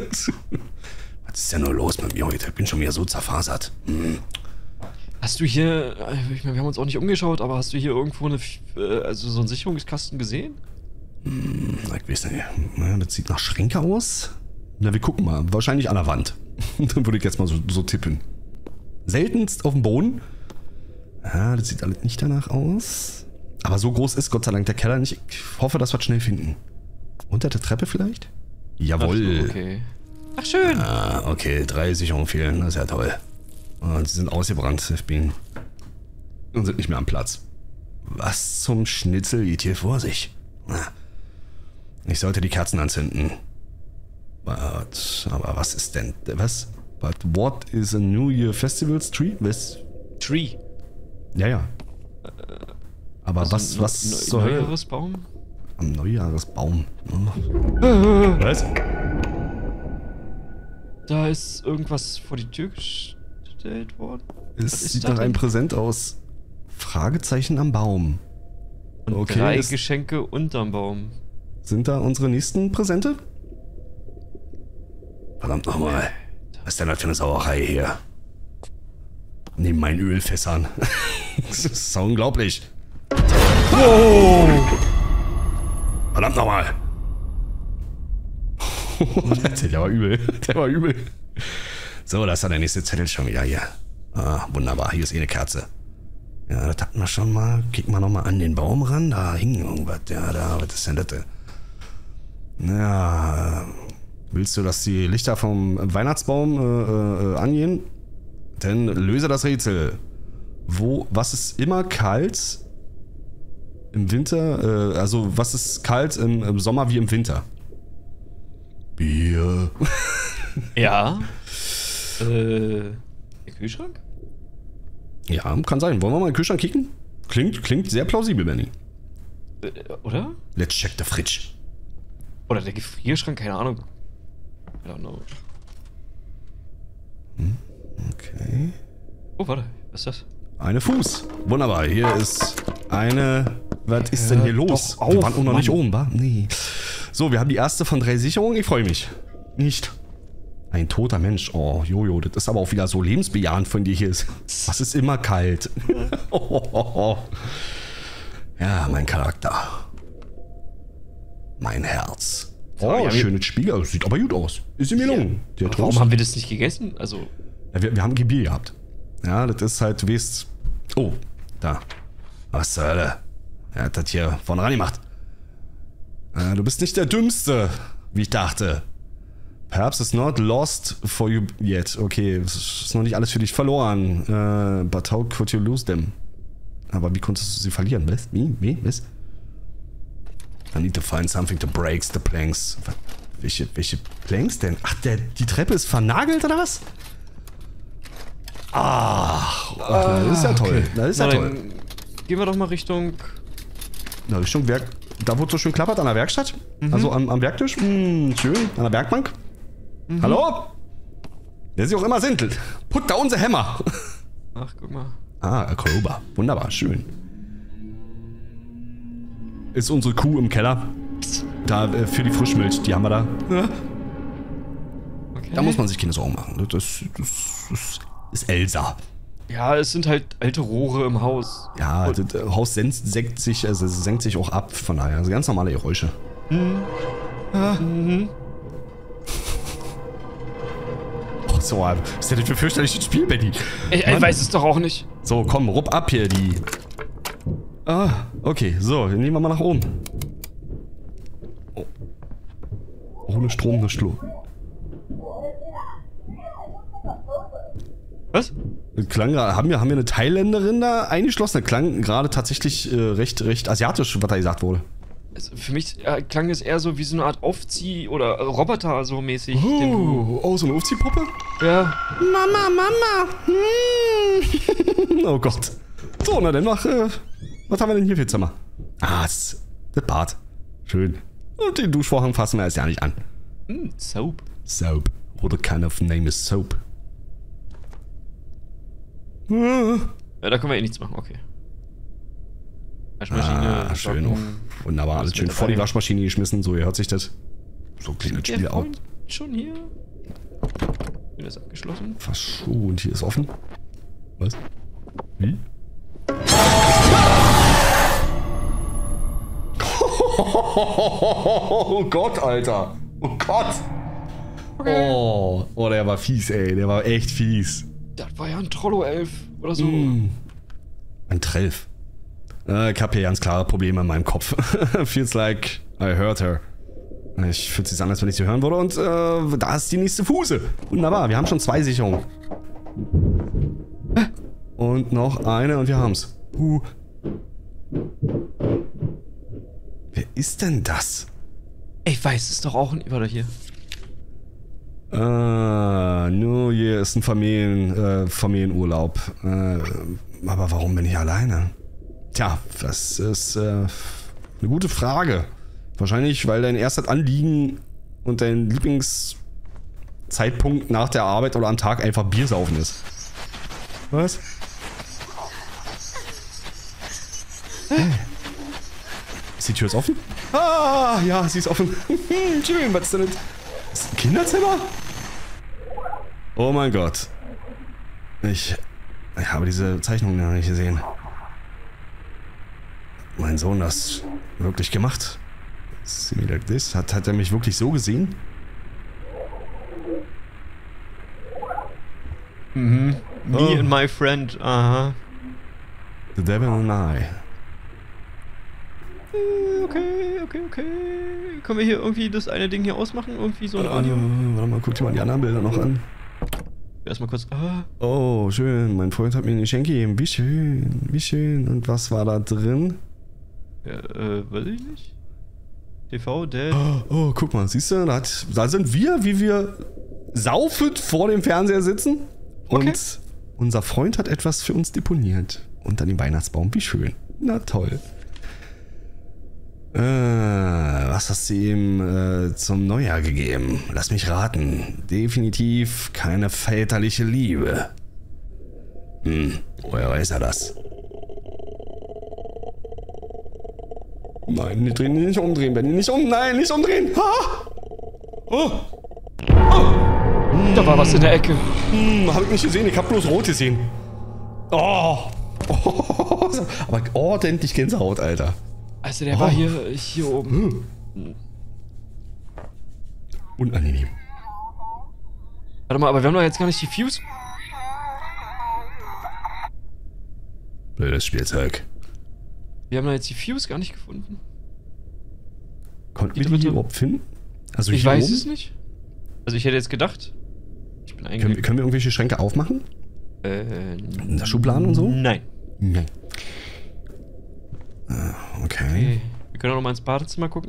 Was ist denn nur los mit mir heute? Ich bin schon wieder so zerfasert. Hm. Hast du hier, ich meine, wir haben uns auch nicht umgeschaut, aber hast du hier irgendwo eine, also so einen Sicherungskasten gesehen? Hm, ich weiß nicht. Naja, das sieht nach Schränke aus. Na, wir gucken mal. Wahrscheinlich an der Wand. Dann würde ich jetzt mal so, so tippen. Seltenst auf dem Boden. Ja, das sieht alles nicht danach aus. Aber so groß ist Gott sei Dank der Keller nicht. Ich hoffe, dass wir es schnell finden. Unter der Treppe vielleicht? Jawohl. Ach so, okay. Ach, schön. Ah, okay. Drei Sicherungen fehlen. Das ist ja toll. Und sie sind ausgebrannt. Ich bin... Und sind nicht mehr am Platz. Was zum Schnitzel geht hier vor sich? Na. Ich sollte die Kerzen anzünden. But, aber was ist denn... Was? But what is a New Year Festival's tree? Was? Tree. Ja, ja. Aber Also was, ein was Neu soll... Neujahresbaum? Am Neujahresbaum. Was? Da ist irgendwas vor die Tür gestellt worden. Es ist sieht da nach einem denn? Präsent aus. Fragezeichen am Baum. Und Okay, drei es- Geschenke unterm Baum. Sind da unsere nächsten Präsente? Verdammt nochmal. Was ist denn das für eine Sauerei hier? Neben meinen Ölfässern. Das ist so unglaublich. Wow! Verdammt nochmal. Der war übel. Der war übel. So, da ist dann der nächste Zettel schon wieder hier. Ah, wunderbar. Hier ist eh eine Kerze. Ja, das hatten wir schon mal. Kicken wir nochmal an den Baum ran. Da hing irgendwas. Ja, da, was ist denn das? Ja, willst du, dass die Lichter vom Weihnachtsbaum äh, äh, angehen? Dann löse das Rätsel. Wo, was ist immer kalt im Winter? Äh, also, was ist kalt im, im Sommer wie im Winter? Bier. Ja. äh. Der Kühlschrank? Ja, kann sein. Wollen wir mal in den Kühlschrank kicken? Klingt, klingt sehr plausibel, Benny. Äh, oder? Let's check the fridge. Oder der Gefrierschrank, keine Ahnung. I don't know. Okay. Oh, warte, was ist das? Eine Fuß. Wunderbar. Hier ist eine... Was ist denn hier los? doch Wir auf, waren auch noch Mann. nicht oben, wa? Nee. So, wir haben die erste von drei Sicherungen. Ich freue mich. Nicht. Ein toter Mensch. Oh, Jojo, das ist aber auch wieder so lebensbejahend von dir hier. Was ist immer kalt? Oh, oh, oh. Ja, mein Charakter. Mein Herz. Oh, ja, wir- schönes Spiegel. Das sieht aber gut aus. Ist ihm gelungen. Der Warum Toast. haben wir das nicht gegessen? Also, Ja, wir, wir haben Bier gehabt. Ja, das ist halt, du weißt... Oh, da. Was zur Hölle? Er hat das hier vorne ran gemacht. Äh, du bist nicht der Dümmste, wie ich dachte. Perhaps it's not lost for you yet. Okay, es ist noch nicht alles für dich verloren. Uh, but how could you lose them? Aber wie konntest du sie verlieren? Was? Wie? Wie? Was? I need to find something to break the planks. Welche, welche Planks denn? Ach, der, die Treppe ist vernagelt oder was? Ach, ach das ist ja toll. Okay. Das ist ja Na, toll. dann gehen wir doch mal Richtung... Na, Richtung Werk. Da wurde so schön klappert an der Werkstatt. Mhm. Also am, am Werktisch. Hm, schön. An der Werkbank. Mhm. Hallo? Wer sie auch immer sind. Put da unser Hammer. Ach, guck mal. Ah, a Crowbar. Wunderbar, schön. Ist unsere Kuh im Keller. Da, äh, für die Frischmilch, die haben wir da. Ja. Okay. Da muss man sich keine Sorgen machen. Das, das, das ist Elsa. Ja, es sind halt alte Rohre im Haus. Ja, das Haus senkt, senkt sich, also senkt sich auch ab, von daher. Also ganz normale Geräusche. Mhm. Ah. Mhm. Oh, so, was ist denn das für fürchterliches Spiel, Benny? Ich, ich weiß es doch auch nicht. So, komm, rupp ab hier, die... Ah, okay, so, dann nehmen wir mal nach oben. Oh. Ohne Strom, eine Schlu. Was? Klang gerade, haben wir, haben wir eine Thailänderin da eingeschlossen? Der klang gerade tatsächlich äh, recht, recht asiatisch, was da gesagt wurde. Also für mich äh, klang es eher so wie so eine Art Aufzieh- oder äh, Roboter so mäßig. den du- Oh, oh, so eine Aufziehpuppe? Ja. Mama, Mama! Hm. Oh Gott. So, na dann mach, äh, was haben wir denn hier für Zimmer? Ah, das, das Bad. Schön. Und den Duschvorhang fassen wir erst ja nicht an. Hm, Soap. Soap. What a kind of name is Soap? Ah, Ja, da können wir eh nichts machen, okay. Waschmaschine. ah schön. Socken. Oh, wunderbar. Alles Was schön mit vor die dabei? Waschmaschine geschmissen. So, hier hört sich das. So klingt das Der Spiel auch. Freund schon hier. Wieder ist abgeschlossen. Verschont. Hier ist offen. Was? Wie? Oh Gott, Alter. Oh Gott. Oh, oh, der war fies, ey. Der war echt fies. Das war ja ein Trollo-Elf oder so. Mm. Ein Trelf. Äh, ich habe hier ganz klare Probleme in meinem Kopf. Feels like I heard her. Ich fühlt sich an, als wenn ich sie hören würde. Und äh, da ist die nächste Fuße. Wunderbar, wir haben schon zwei Sicherungen. Und noch eine und wir haben's. Uh. Wer ist denn das? Ich weiß es doch auch nicht. Warte, hier. Ah, nur hier ist ein Familien, äh, Familienurlaub. Äh, aber warum bin ich alleine? Tja, das ist äh, eine gute Frage. Wahrscheinlich, weil dein erstes Anliegen und dein Lieblingszeitpunkt nach der Arbeit oder am Tag einfach Bier saufen ist. Was? Hey. Ist die Tür jetzt offen? Ah, ja, sie ist offen. Schön, was ist denn das? Ist das ein Kinderzimmer? Oh mein Gott. Ich, ich habe diese Zeichnung noch nicht gesehen. Mein Sohn das wirklich gemacht? See me like this? Hat, hat er mich wirklich so gesehen? Mhm. Me Oh. and my friend. Aha. The Devil and I. Okay, okay, okay. Können wir hier irgendwie das eine Ding hier ausmachen? Irgendwie so ein Äh, Radio? warte mal, guck dir mal die anderen Bilder noch an. Erstmal kurz. Ah. Oh, schön. Mein Freund hat mir ein Geschenk gegeben. Wie schön, wie schön. Und was war da drin? Ja, äh, weiß ich nicht. T V, Dad. Oh, oh, guck mal, siehst du, da, hat, da sind wir, wie wir saufend vor dem Fernseher sitzen. Und Okay. unser Freund hat etwas für uns deponiert. Unter dem Weihnachtsbaum. Wie schön. Na toll. Äh, was hast du ihm äh, zum Neujahr gegeben? Lass mich raten. Definitiv keine väterliche Liebe. Hm, woher weiß er das? Nein, nicht drehen, nicht umdrehen, Benny, nicht um, nein, nicht umdrehen. Ha! Oh. Da war was in der Ecke. Hm, hab ich nicht gesehen, ich hab bloß rot gesehen. Oh. Oh. Aber ordentlich Gänsehaut, Alter. Also der Oh. war hier, hier oben. Hm. Unangenehm. Warte mal, aber wir haben doch jetzt gar nicht die Fuse. Blödes Spielzeug. Wir haben da jetzt die Fuse gar nicht gefunden. Konnten Die wir die dritte- hier überhaupt finden? Also Ich hier weiß oben? es nicht. Also ich hätte jetzt gedacht, ich bin Können, eigentlich... können wir irgendwelche Schränke aufmachen? Äh, In der Schubladen und so? Nein. Nein. Äh, okay. Okay. Wir können auch noch mal ins Badezimmer gucken.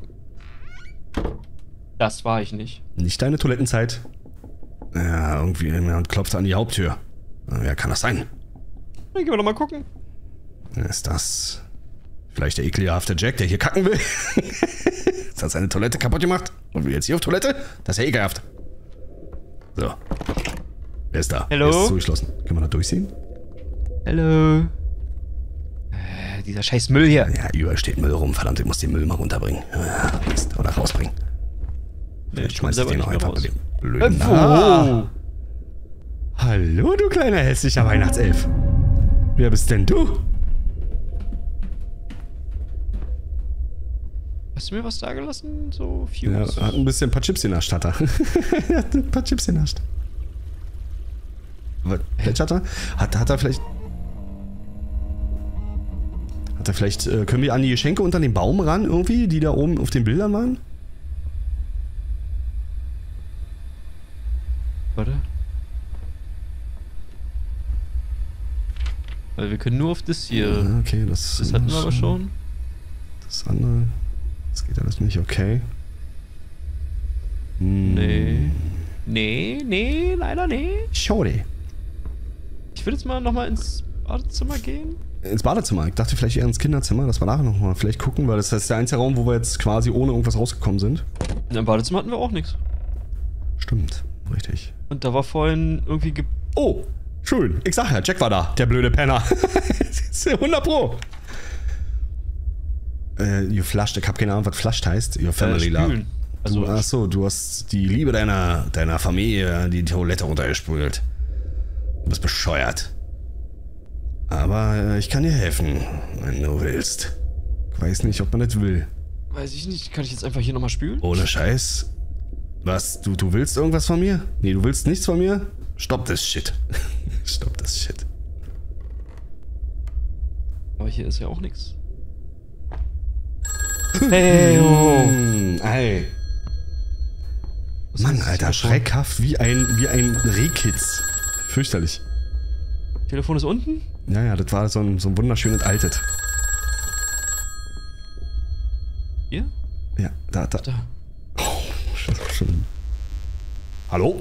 Das war ich nicht. Nicht deine Toilettenzeit. Ja, irgendwie jemand klopft an die Haupttür. Wer kann das sein? Dann gehen wir noch mal gucken. Ist das vielleicht der ekelhafte Jack, der hier kacken will? Ist das seine Toilette kaputt gemacht? Und will jetzt hier auf Toilette? Das ist ja ekelhaft. So. Wer ist da? Hallo? Wer ist zugeschlossen? Können wir da durchsehen? Hallo. Äh, dieser scheiß Müll hier. Ja, überall steht Müll rum. Verdammt, ich muss den Müll mal runterbringen. Ja, Mist. Oder rausbringen. Nee, Ich schmeiß den noch einfach mit dem Äh, blöden... wo? Ah. Hallo, du kleiner hässlicher Weihnachtself. Wer bist denn du? Hast du mir was da gelassen? So Ja, Fuse? hat ein bisschen ein paar Chips genascht, hat er. Er hat ein paar Chips genascht. Was hat er? Hat, hat er vielleicht... Hat er vielleicht... Äh, können wir an die Geschenke unter den Baum ran irgendwie, die da oben auf den Bildern waren? Warte. Weil wir können nur auf das hier. Ja, okay, das... Das hatten wir aber schon. Das andere... Das geht alles nicht, okay. Hm. Nee. Nee, nee, leider nee. Schade. Ich würde jetzt mal nochmal ins Badezimmer gehen. Ins Badezimmer. Ich dachte vielleicht eher ins Kinderzimmer, dass wir nachher nochmal vielleicht gucken, weil das ist der einzige Raum, wo wir jetzt quasi ohne irgendwas rausgekommen sind. Im Badezimmer hatten wir auch nichts. Stimmt, richtig. Und da war vorhin irgendwie ge... Oh, schön. Ich sag ja, Jack war da, der blöde Penner. hundert Pro. Äh, you flushed, ich hab keine Ahnung, was flushed heißt. Your family Äh, love. spülen. Also, Du, achso, du hast die Liebe deiner, deiner Familie die Toilette runtergespült. Du bist bescheuert. Aber äh, ich kann dir helfen, wenn du willst. Ich weiß nicht, ob man das will. weiß ich nicht. Kann ich jetzt einfach hier nochmal spülen? Ohne Scheiß. Was? Du, du willst irgendwas von mir? Nee, du willst nichts von mir? Stopp das Shit. Stopp das Shit. Aber hier ist ja auch nichts. Hey, oh. Hm, ey. Was Mann, ist das Alter, Telefon? schreckhaft wie ein, wie ein Rehkitz. Fürchterlich. Telefon ist unten? Ja, ja, das war so ein, so ein wunderschön entaltet. Hier? Ja, da, da. Da. Das ist schon... Hallo?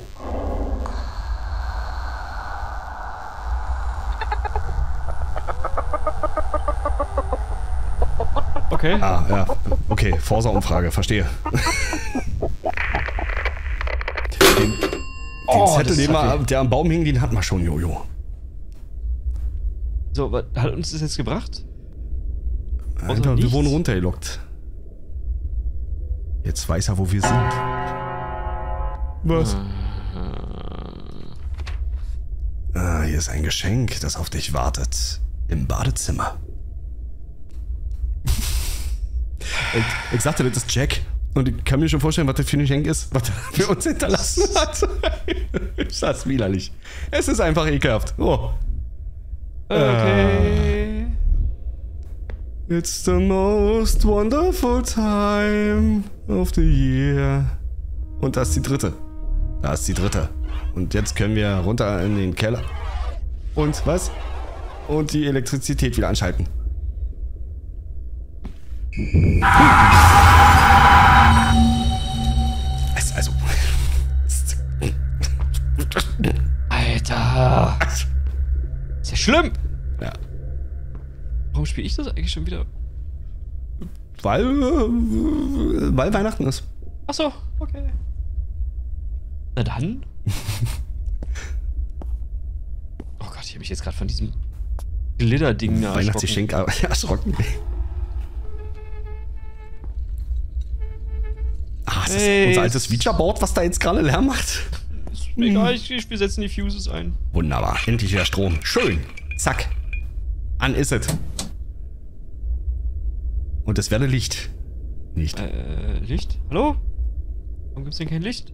Okay. Ah, ja. Okay, Forsa-Umfrage, verstehe. Den, den Oh, Zettel, das den hat wir, weh. der am Baum hing, den hatten wir schon, Jojo. So, was hat uns das jetzt gebracht? Einfach, wir nichts? wurden runtergelockt. Jetzt weiß er, wo wir sind. Was? Ah, hier ist ein Geschenk, das auf dich wartet. Im Badezimmer. ich, ich sagte, das ist Jack. Und ich kann mir schon vorstellen, was das für ein Geschenk ist, was er für uns hinterlassen hat. Das ist widerlich. Es ist einfach ekelhaft. Oh. Okay. It's the most wonderful time of the year. Und das ist die dritte. Da ist die dritte. Und jetzt können wir runter in den Keller. Und was? Und die Elektrizität wieder anschalten. Es, also. Alter. Ist ja schlimm. Ja. Warum spiele ich das eigentlich schon wieder? Weil, äh, weil Weihnachten ist. Achso, okay. Na dann. Oh Gott, ich habe mich jetzt gerade von diesem Glitter-Ding da erschrocken. Weihnachtsgeschenk erschrocken. Ah, das Hey, ist unser altes Feature-Board, was da jetzt gerade Lärm macht. Ist mir egal, ich, wir setzen die Fuses ein. Wunderbar, endlich wieder Strom. Schön. Zack. An ist es. Und es werde Licht. Nicht. Äh, Licht? Hallo? Warum gibt's denn kein Licht?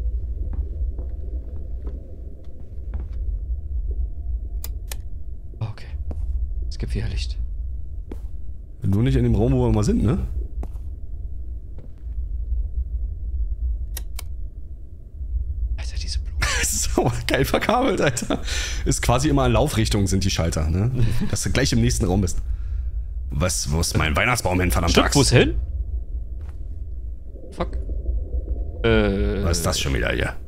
Oh, okay. Es gibt wieder Licht. Nur nicht in dem Raum, wo wir mal sind, ne? Das ist aber geil verkabelt, Alter. Ist quasi immer in Laufrichtung sind die Schalter, ne? Dass du gleich im nächsten Raum bist. Was, wo ist mein Weihnachtsbaum hin, verdammt? Stimmt, wo ist hin? Fuck. Äh. Was ist das schon wieder hier?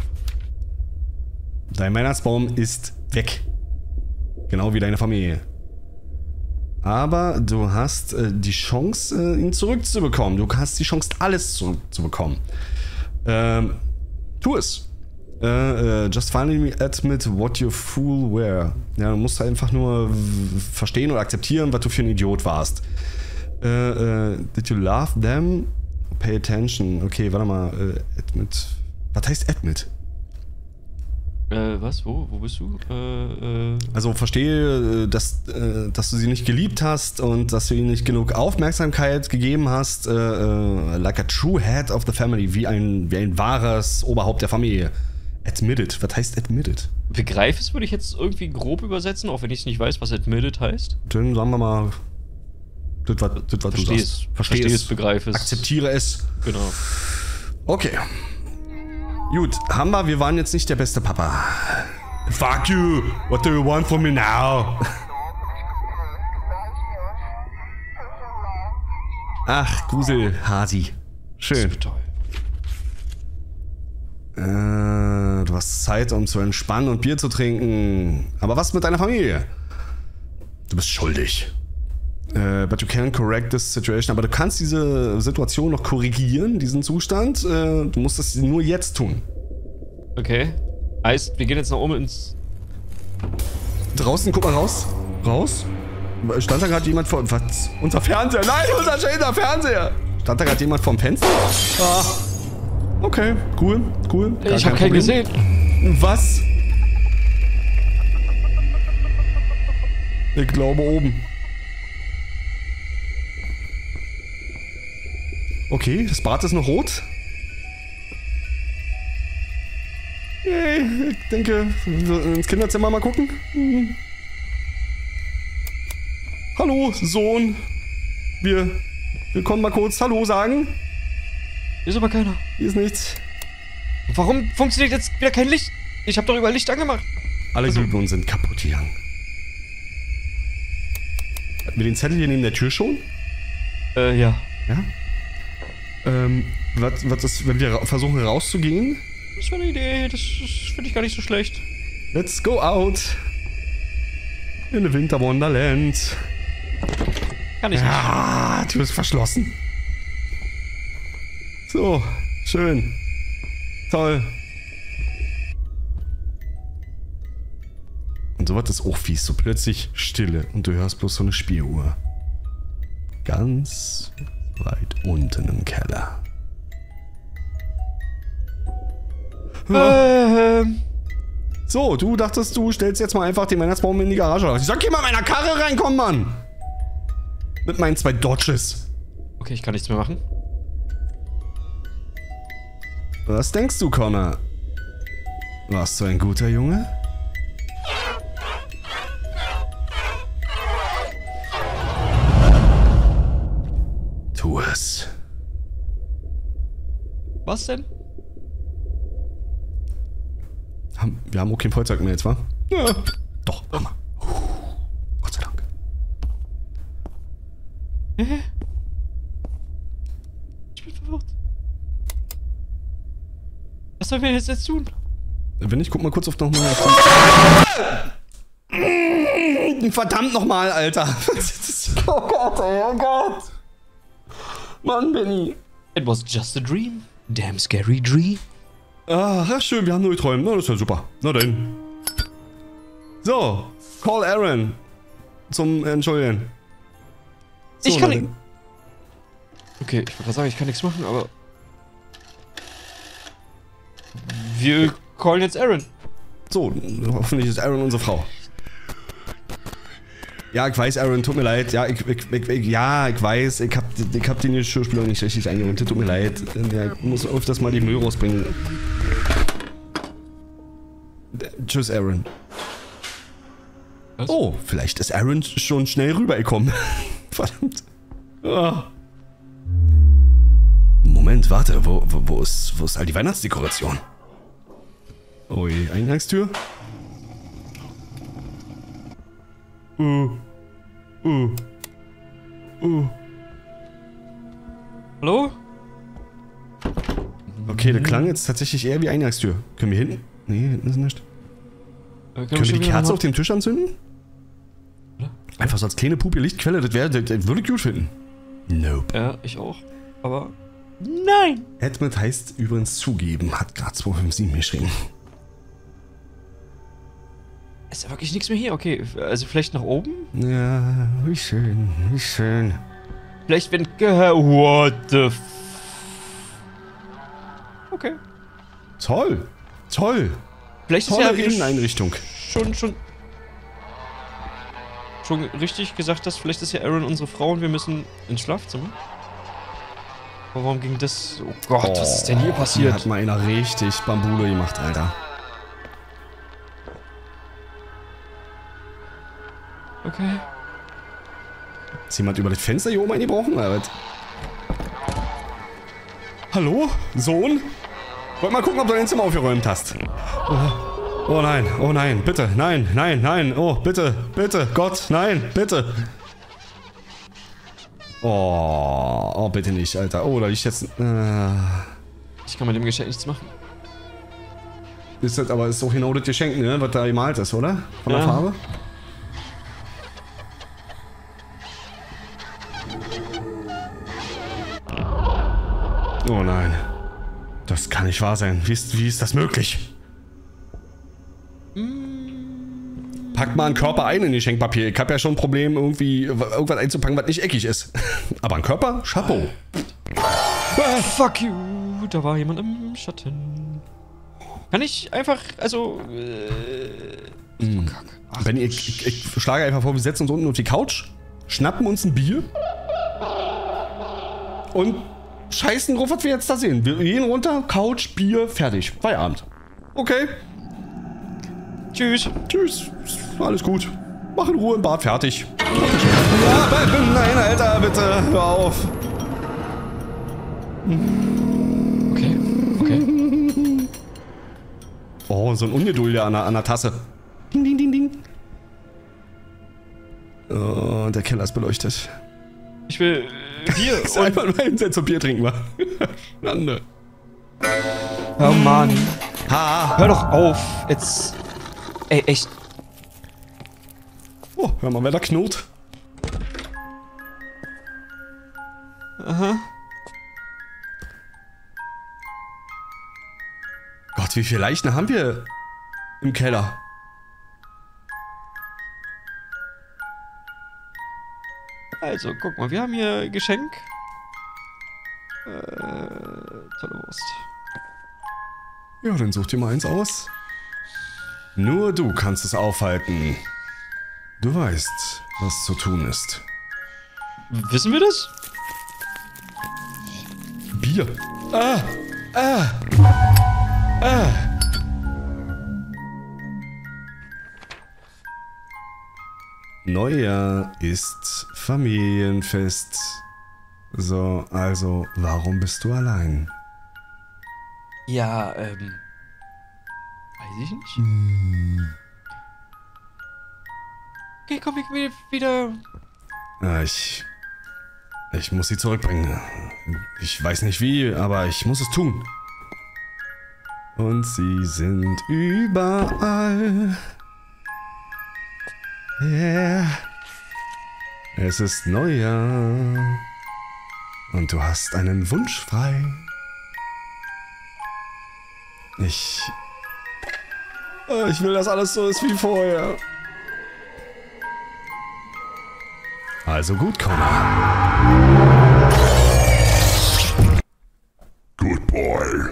Dein Weihnachtsbaum ist weg. Genau wie deine Familie. Aber du hast äh, die Chance, äh, ihn zurückzubekommen. Du hast die Chance, alles zurückzubekommen. Ähm, tu es. Äh, äh, just finally admit what you fool were. Ja, du musst einfach nur verstehen oder akzeptieren, was du für ein Idiot warst. Äh, äh, did you love them? Pay attention. Okay, warte mal. Äh, admit. Was heißt admit? Äh, was? Wo? Wo bist du? Äh, äh. Also verstehe, dass, äh, dass du sie nicht geliebt hast und dass du ihnen nicht genug Aufmerksamkeit gegeben hast. Äh, äh, like a true head of the family. Wie ein, wie ein wahres Oberhaupt der Familie. Admitted. Was heißt admitted? Begreif es würde ich jetzt irgendwie grob übersetzen, auch wenn ich es nicht weiß, was admitted heißt. Dann sagen wir mal, das, was, das, was Versteh du es. sagst. Verstehe es, begreif es. Akzeptiere es. Genau. Okay. Gut, haben wir, wir waren jetzt nicht der beste Papa. Fuck you! What do you want from me now? Ach, Gruselhasi. Schön. Das toll. Äh, du hast Zeit, um zu entspannen und Bier zu trinken. Aber was mit deiner Familie? Du bist schuldig. Uh, but you can correct this situation. Aber du kannst diese Situation noch korrigieren, diesen Zustand. Uh, du musst das nur jetzt tun. Okay. Heißt, wir gehen jetzt nach oben ins... Draußen, guck mal raus. Raus? Stand da gerade jemand vor... Was? Unser Fernseher? Nein, unser schöner Fernseher! Stand da gerade jemand vorm Fenster? Ah. Okay, cool, cool. Gar ich hab keinen gesehen. Was? Ich glaube oben. Okay, das Bad ist noch rot. Yay, ich denke, ins Kinderzimmer mal gucken. Hm. Hallo, Sohn. Wir, wir kommen mal kurz Hallo sagen. Hier ist aber keiner. Hier ist nichts. Warum funktioniert jetzt wieder kein Licht? Ich habe doch überall Licht angemacht. Alle also, Glühbirnen sind kaputt gegangen. Hatten wir den Zettel hier neben der Tür schon? Äh, ja. Ja? Ähm, was, was ist, wenn wir ra versuchen rauszugehen? Das wäre eine Idee, das, das finde ich gar nicht so schlecht. Let's go out. In the Winter Wonderland. Kann ich ja, nicht. Tür ist verschlossen. So, schön. Toll. Und so was ist auch fies. So plötzlich Stille und du hörst bloß so eine Spieluhr. Ganz weit unten im Keller. Ähm. So, du dachtest, du stellst jetzt mal einfach den Weihnachtsbaum in die Garage. Ich sag, geh mal in meiner Karre reinkommen, Mann! Mit meinen zwei Dodges. Okay, ich kann nichts mehr machen. Was denkst du, Connor? Warst du ein guter Junge? Tu es. Was denn? Wir haben auch kein Feuerzeug mehr jetzt, wa? Ja. Doch, Hammer. Gott sei Dank. Hä? Ich bin verwirrt. Was sollen wir jetzt, jetzt tun? Wenn ich guck mal kurz auf nochmal. Verdammt nochmal, Alter. Oh Gott, ey, oh Gott. Mann, Benny. It was just a dream. Damn scary dream. Ah, schön, wir haben nur geträumt. Na, das ist ja super. Na denn. So, call Aaron. Zum Entschuldigen. So, ich kann nicht. Okay, ich wollte sagen, ich kann nichts machen, aber. Wir callen jetzt Aaron. So, hoffentlich ist Aaron unsere Frau. Ja, ich weiß, Aaron, tut mir leid. Ja, ich, ich, ich, ich, ja, ich weiß, ich hab, ich hab den Geschirrspüler nicht richtig eingeräumt. Tut mir leid. Der muss öfters mal die Müll rausbringen. Tschüss, Aaron. Was? Oh, vielleicht ist Aaron schon schnell rübergekommen. Verdammt. Oh. Moment, warte, wo, wo, wo, ist, wo ist all die Weihnachtsdekoration? Ui, Eingangstür. Uh. Uh. Uh. Hallo? Okay, der klang jetzt tatsächlich eher wie Eingangstür. Können wir hinten? Nee, hinten ist nicht. Äh, Können wir die Kerze auf dem Tisch anzünden? Ja. Einfach so als kleine Puppe Lichtquelle, das wäre, das, das würde ich gut finden. Nope. Ja, ich auch. Aber nein! Admit heißt übrigens zugeben, hat gerade zwei fünf sieben geschrieben. Ist ja wirklich nichts mehr hier. Okay, also vielleicht nach oben? Ja, wie schön, wie schön. Vielleicht wenn... What the f... Okay. Toll, toll. Vielleicht ist Tolle ja wie du Inneneinrichtung. schon, schon... Schon richtig gesagt hast, vielleicht ist ja Aaron unsere Frau und wir müssen ins Schlafzimmer. Aber warum ging das... Oh Gott, was ist denn hier passiert? Hat mal einer richtig Bambule gemacht, Alter. Okay. Ist jemand über das Fenster hier oben eingebrochen, oder was? Hallo? Sohn? Wollt mal gucken, ob du dein Zimmer aufgeräumt hast. Oh, oh nein, oh nein, bitte, nein, nein, nein, oh, bitte, bitte, Gott, nein, bitte. Oh, oh, bitte nicht, Alter. Oh, da liegt jetzt... Äh, Ich kann mit dem Geschenk nichts machen. ist das, aber ist doch genau das Geschenk, ne, was da gemalt ist, oder? Von der Ja. Farbe? Oh nein. Das kann nicht wahr sein. Wie ist, wie ist das möglich? Packt mal einen Körper ein in Geschenkpapier. Ich habe ja schon ein Problem, irgendwie irgendwas einzupacken, was nicht eckig ist. Aber ein Körper? Chapeau. Ah, fuck you. Da war jemand im Schatten. Kann ich einfach, also... Äh, Mm. Ach, Benni, ich, ich, ich schlage einfach vor, wir setzen uns unten auf die Couch, schnappen uns ein Bier und scheißen drauf, was wir jetzt da sehen. Wir gehen runter, Couch, Bier, fertig. Feierabend. Okay. Tschüss. Tschüss. Alles gut. Mach in Ruhe im Bad fertig. Ja, aber, nein, Alter, bitte. Hör auf. Okay, okay. Oh, so ein Ungeduld an der, an der Tasse. Ding, ding, ding, ding. Oh, der Keller ist beleuchtet. Ich will äh, Bier Ist und... einfach mal hinsetzen und Bier trinken, wa? Schande. Oh Mann. Ha. Hör doch auf. Jetzt... Ey, echt. Oh, hör mal, wer da knurrt. Aha. Gott, wie viele Leichen haben wir im Keller? Also, guck mal, wir haben hier Geschenk. Äh, tolle Wurst. Ja, dann such dir mal eins aus. Nur du kannst es aufhalten. Du weißt, was zu tun ist. Wissen wir das? Bier. Ah! Ah! Ah! Neujahr ist Familienfest. So, also, warum bist du allein? Ja, ähm... Weiß ich nicht. Hm. Okay, komm, ich will wieder... Ah, ich... Ich muss sie zurückbringen. Ich weiß nicht wie, aber ich muss es tun. Und sie sind überall. Yeah. Es ist Neujahr. Und du hast einen Wunsch frei. Ich... Ich will, dass alles so ist wie vorher. Also gut, Connor. Good boy.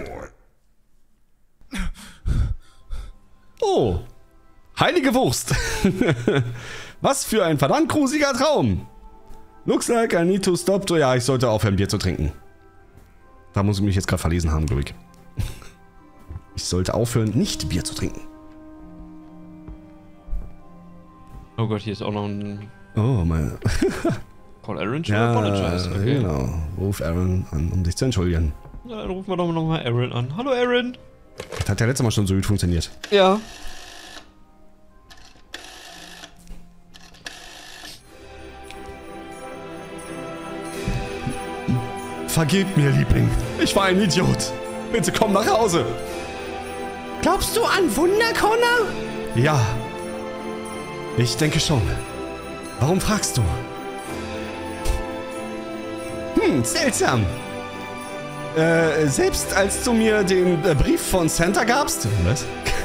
Oh. Heilige Wurst. Was für ein verdammt grusiger Traum. Looks like I need to stop. Ja, ich sollte aufhören, Bier zu trinken. Da muss ich mich jetzt gerade verlesen haben, glaube ich. Ich sollte aufhören, nicht Bier zu trinken. Oh Gott, hier ist auch noch ein... Oh, mein... Call Aaron to Ja, apologize. Okay. genau. Ruf Aaron an, um dich zu entschuldigen. Na, dann rufen wir doch noch mal Aaron an. Hallo Aaron. Das hat ja letztes Mal schon so gut funktioniert. Ja. Vergib mir, Liebling. Ich war ein Idiot. Bitte komm nach Hause. Glaubst du an Wunder, Connor? Ja. Ich denke schon. Warum fragst du? Hm, seltsam. Äh, selbst als du mir den äh, Brief von Santa gabst... Was?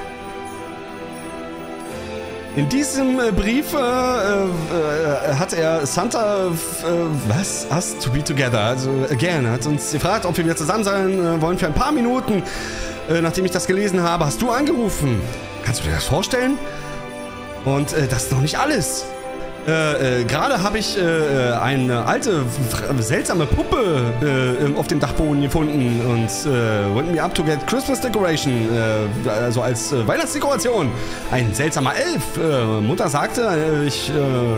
In diesem äh, Brief äh, äh, hat er Santa... Äh, was? Us to be together. Also, again. Hat uns gefragt, ob wir wieder zusammen sein äh, wollen für ein paar Minuten. Äh, nachdem ich das gelesen habe, hast du angerufen. Kannst du dir das vorstellen? Und äh, das ist noch nicht alles. Äh, äh, gerade habe ich äh, eine alte, seltsame Puppe äh, auf dem Dachboden gefunden und äh, went me up to get Christmas decoration, äh, also als äh, Weihnachtsdekoration. Ein seltsamer Elf. Äh, Mutter sagte, äh, ich, äh,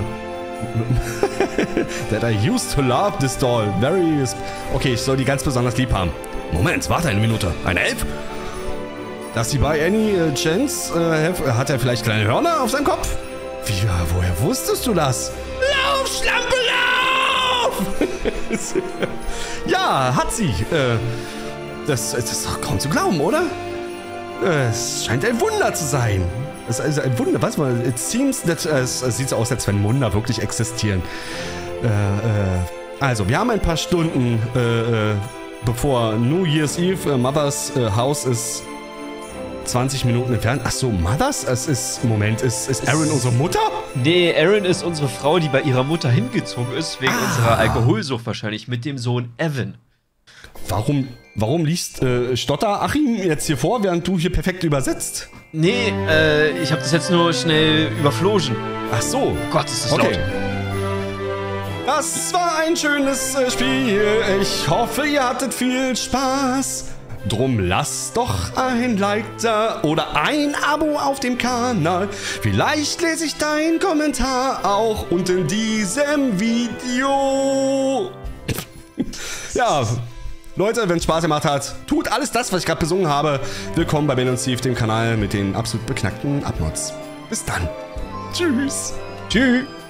that I used to love this doll. Very, okay, ich soll die ganz besonders lieb haben. Moment, warte eine Minute. Ein Elf? Dass sie bei Any äh, Chance, äh, hat er vielleicht kleine Hörner auf seinem Kopf? Wie, woher wusstest du das? Lauf, Schlampe, lauf! Ja, hat sie. Äh, das, das ist doch kaum zu glauben, oder? Es scheint ein Wunder zu sein. Es ist also ein Wunder, was mal, it seems that, äh, es sieht so aus, als wenn Wunder wirklich existieren. Äh, äh, also, wir haben ein paar Stunden, äh, äh, bevor New Year's Eve, äh, Mothers äh, Haus ist zwanzig Minuten entfernt. Ach so, Mothers? Es ist, Moment, ist, ist Aaron unsere Mutter? Nee, Aaron ist unsere Frau, die bei ihrer Mutter hingezogen ist, wegen ah. unserer Alkoholsucht wahrscheinlich, mit dem Sohn Evan. Warum, warum liest äh, Stotter Achim jetzt hier vor, während du hier perfekt übersetzt? Nee, äh, ich habe das jetzt nur schnell überflogen. Ach so. Oh Gott, ist das okay. laut. Das war ein schönes äh, Spiel. Ich hoffe, ihr hattet viel Spaß. Drum lass doch ein Like da oder ein Abo auf dem Kanal. Vielleicht lese ich deinen Kommentar auch unter in diesem Video. Ja, Leute, wenn es Spaß gemacht hat, tut alles das, was ich gerade besungen habe. Willkommen bei Ben und Steve, dem Kanal mit den absolut beknackten Uploads. Bis dann. Tschüss. Tschüss.